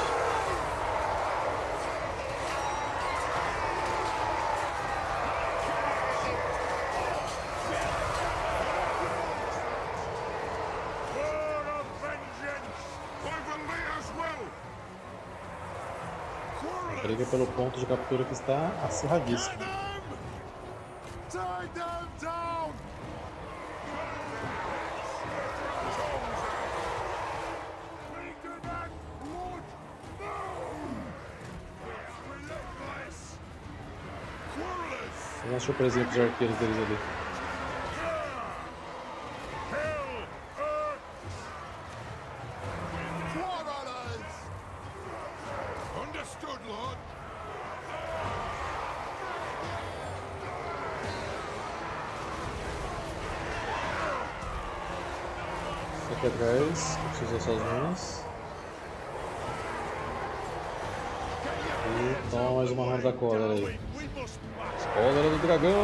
A briga pelo ponto de captura que está acirradíssima. Tem uma surpresinha para os arqueiros deles ali. Aqui atrás, preciso usar suas mãos. E toma mais uma ronda da cólera aí. Cólera do dragão!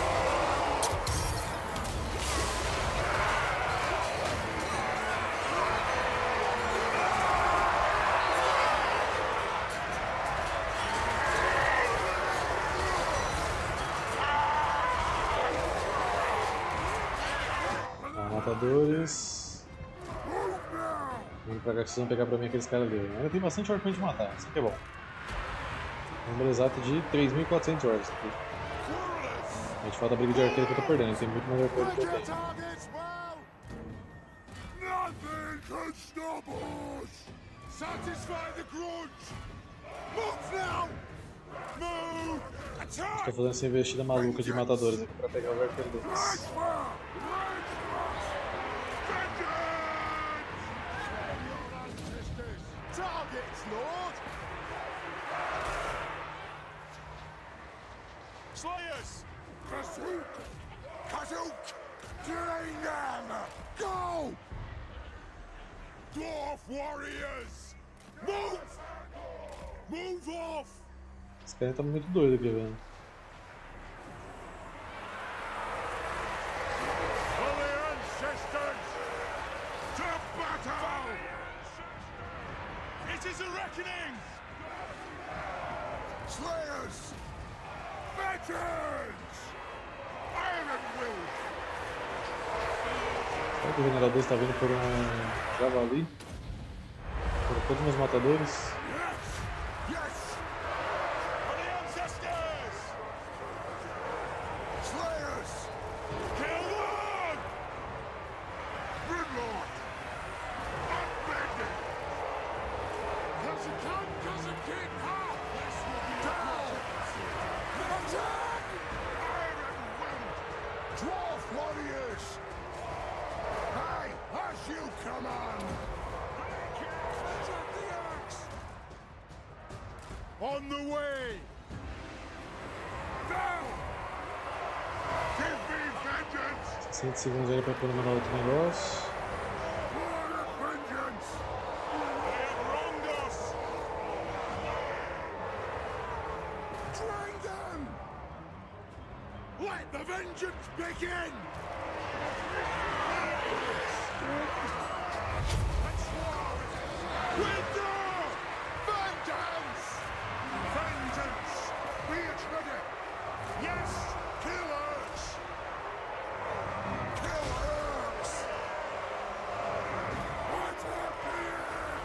Matadores. Vamos pra cá que vocês vão pegar pra mim aqueles caras ali. Ainda tem bastante orc pra gente matar, isso aqui é bom. Número exato de 3.400 orcs aqui. A gente fala da briga de arqueiro que eu tô perdendo, tem muito mais arqueiro que eu tenho. Nothing can stop us! Satisfy the grudge! Move now! Move! Attack! Estou fazendo essa investida maluca de matadores aqui pra pegar o arqueiro deles. Targets, Lord! Slayers! Kazook! Kazook! Drain them! Go! Dwarf warriors! Move! Move off! Esse cara tá muito doido aqui, velho. For the ancestors! To battle! It is a reckoning! Slayers! Veterans! Iron Will! Será que o generador está vindo por um javali? Por todos os meus matadores? Yes! Yes! For the ancestors! Slayers! Kill one! Grimlord! Unbending! Kazakan, Kazakin, ha! This will be down! Attack! Iron Wind! Dwarf warriors! Aye, as you command! Drop the axe! On the way! Now! Give me vengeance! 60 segundos aí pra poder mandar outro negócio. Blood of vengeance! They have wronged us! Drain them! Let the vengeance begin! Withdraw! Vengeance! Vengeance! Be it ready! Yes! Kill Urks! Kill Urks! Attack here!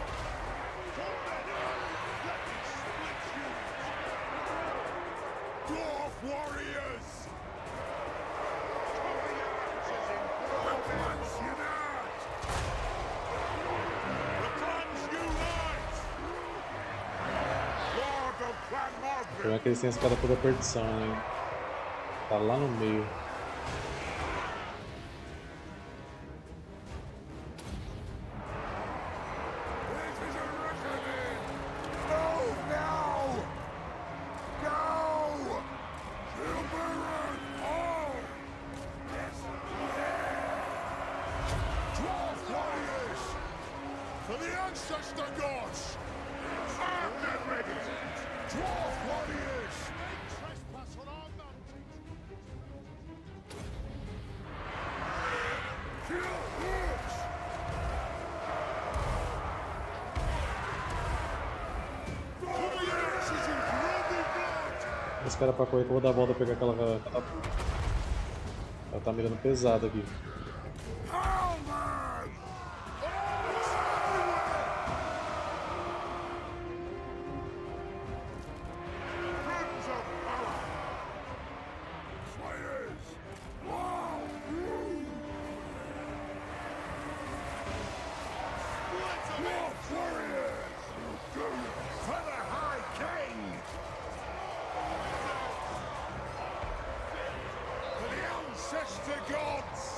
Dwarf warriors! The clans unite! The clans unite! Lord of Clan O Margaret! problema é que eles têm a espada toda perdição, né? Tá lá no meio. This is a reckoning! Move now! Go! Silberon all! Dwarf warriors! For the ancestor gods! Armed and ready! Dwarf warriors! Trespass on our mountains! Kill orcs! For the axes in bloody blood! Esse cara pra correr que eu vou dar a volta pra pegar aquela catapulta. Ela tá mirando pesado aqui. Howlman! Friends of power! Slayers! Wow! Dwarf warriors! For the High King! For the ancestor gods!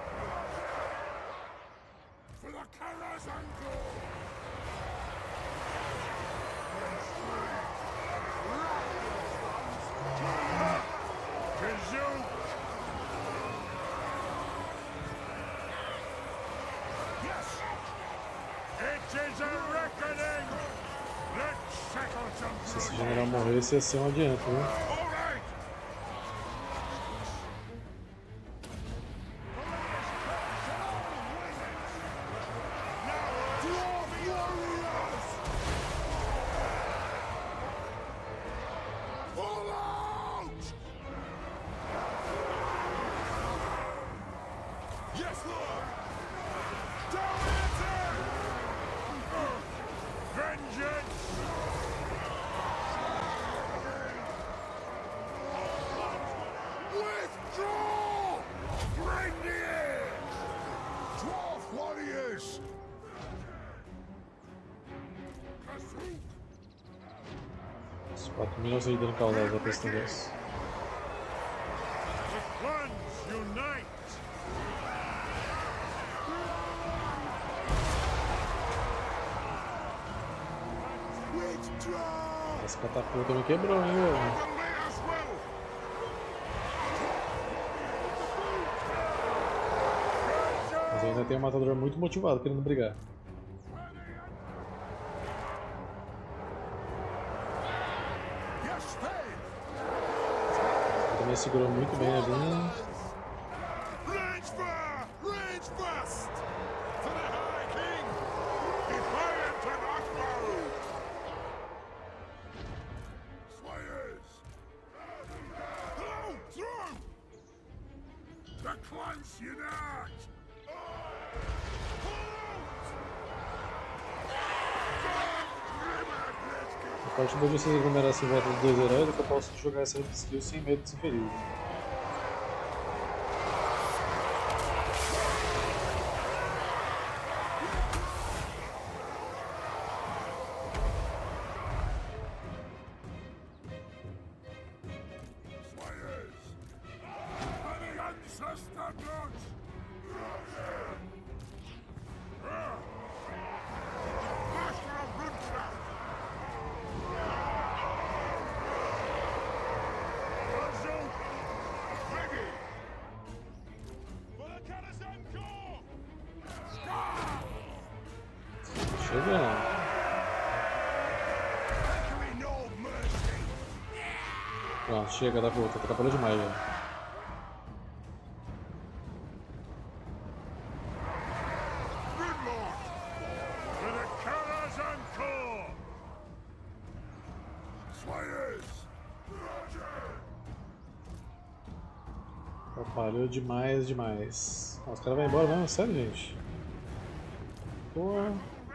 For the Karazanko! Kazook! Yes! o general morresse ia ser um adianto, viu? All right. Fall out! Yes, Lord! Dominator! Vengeance! Withdraw! Bring the edge! Dwarf warriors! Os 4.000 de dano causado pra esse negócio. The clans unite! Withdraw! Essa catapulta me quebrou, hein, velho? The layers will! Mas ainda tem um matador muito motivado querendo brigar. Yes, faith! Ele também segurou muito bem ali. Range fire! Range fast! To the High King! Defiant and Akbar! Slayers! Hello! Through! The clans unite! A parte boa de vocês aglomerassem em volta dos dois heróis é que eu posso jogar essa skill sem medo de ser ferido. Slayers! For the ancestor blood! Master of Runetrap! Anzo! Vegi! For the Karazhan Corps! Chega! Victory no mercy! Pronto, chega da puta, atrapalhou demais já. Gridlord! For the Karazhan Corps! Slayers! Atrapalhou demais, demais. Ah, os caras vão embora mesmo? Sério, gente? Porra.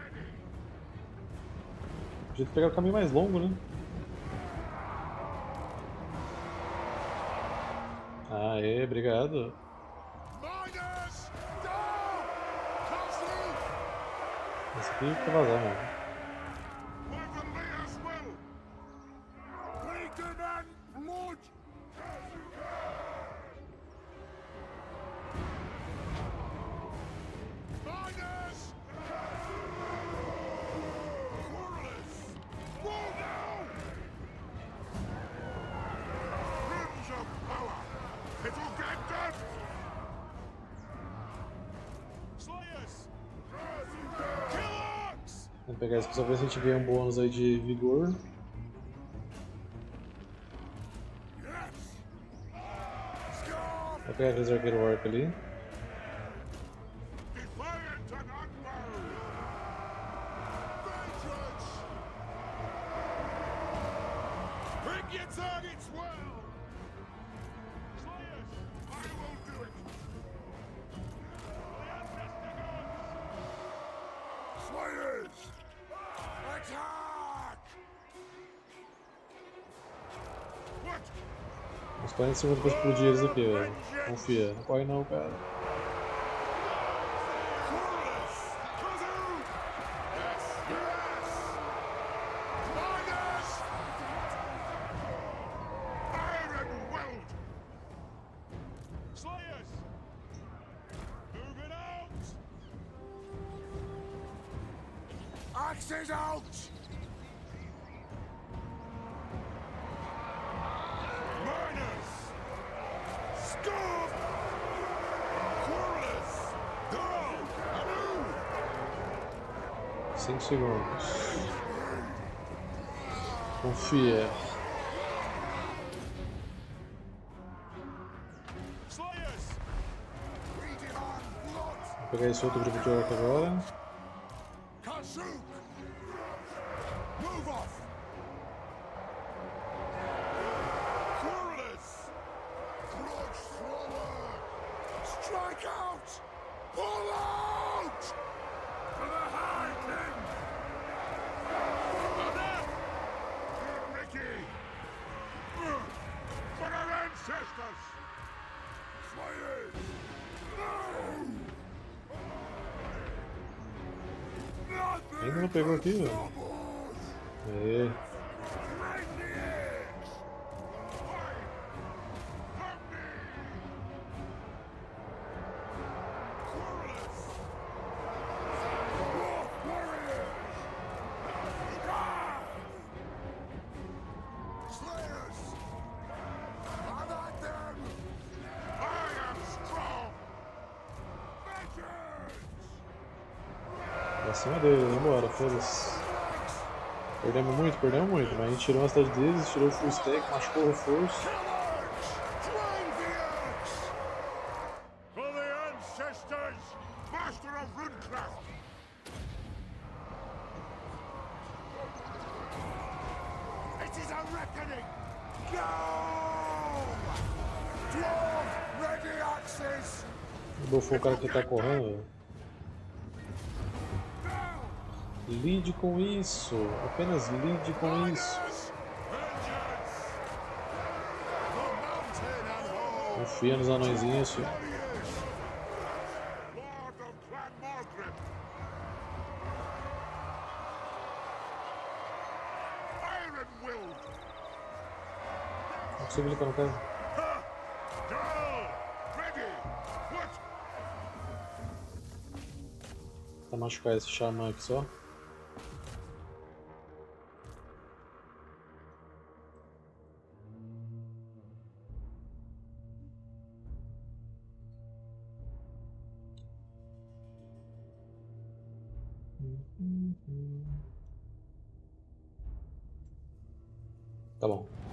Podia ter pegado o caminho mais longo, né? Aê, obrigado. Miners! Down! Castle! Esse aqui tá vazar, mano. Where the layers will! Bleeding and blood! Miners! Warless! Fall down! Rims of power! It'll get done! Slayers! Killers! Vamos pegar isso pra só ver se a gente ganha um bônus aí de vigor. Yes! Scar! Vou pegar aqueles arqueiro orc ali. Defiant and unmarried! Vengeance! Pick your targets well! Slayers, I will do it! The ancestor gods! Slayers! Attack! What? Uns 40 segundos pra explodir eles aqui, velho. Confia. Não corre não, cara. Warless! Kazoo! Yes! Yes! Miners! Iron Weld! Slayers! Moving out! Axes out! Miners! Scoop! Warless! Down! Anew! 5 segundos. Confia. Vou pegar esse outro grupo de orc agora. Strike out! Pull out! For the High King! Ricky! For our ancestors! Slay it! Ainda não pegou aqui, velho. Aê. Pra cima dele, vambora, foda-se. Perdemos muito, mas a gente tirou uma cidade deles, tirou o full stack, machucou o reforço. For the ancestors, master of Runecraft! It is a reckoning! Go! Dwarf, ready axes! Bufou o cara que tá correndo, velho. Lide com isso, apenas lide com isso. Confia nos anõezinhos, filho. Não consigo clicar no cara. Tá machucar esse xamã aqui só. Tá bom.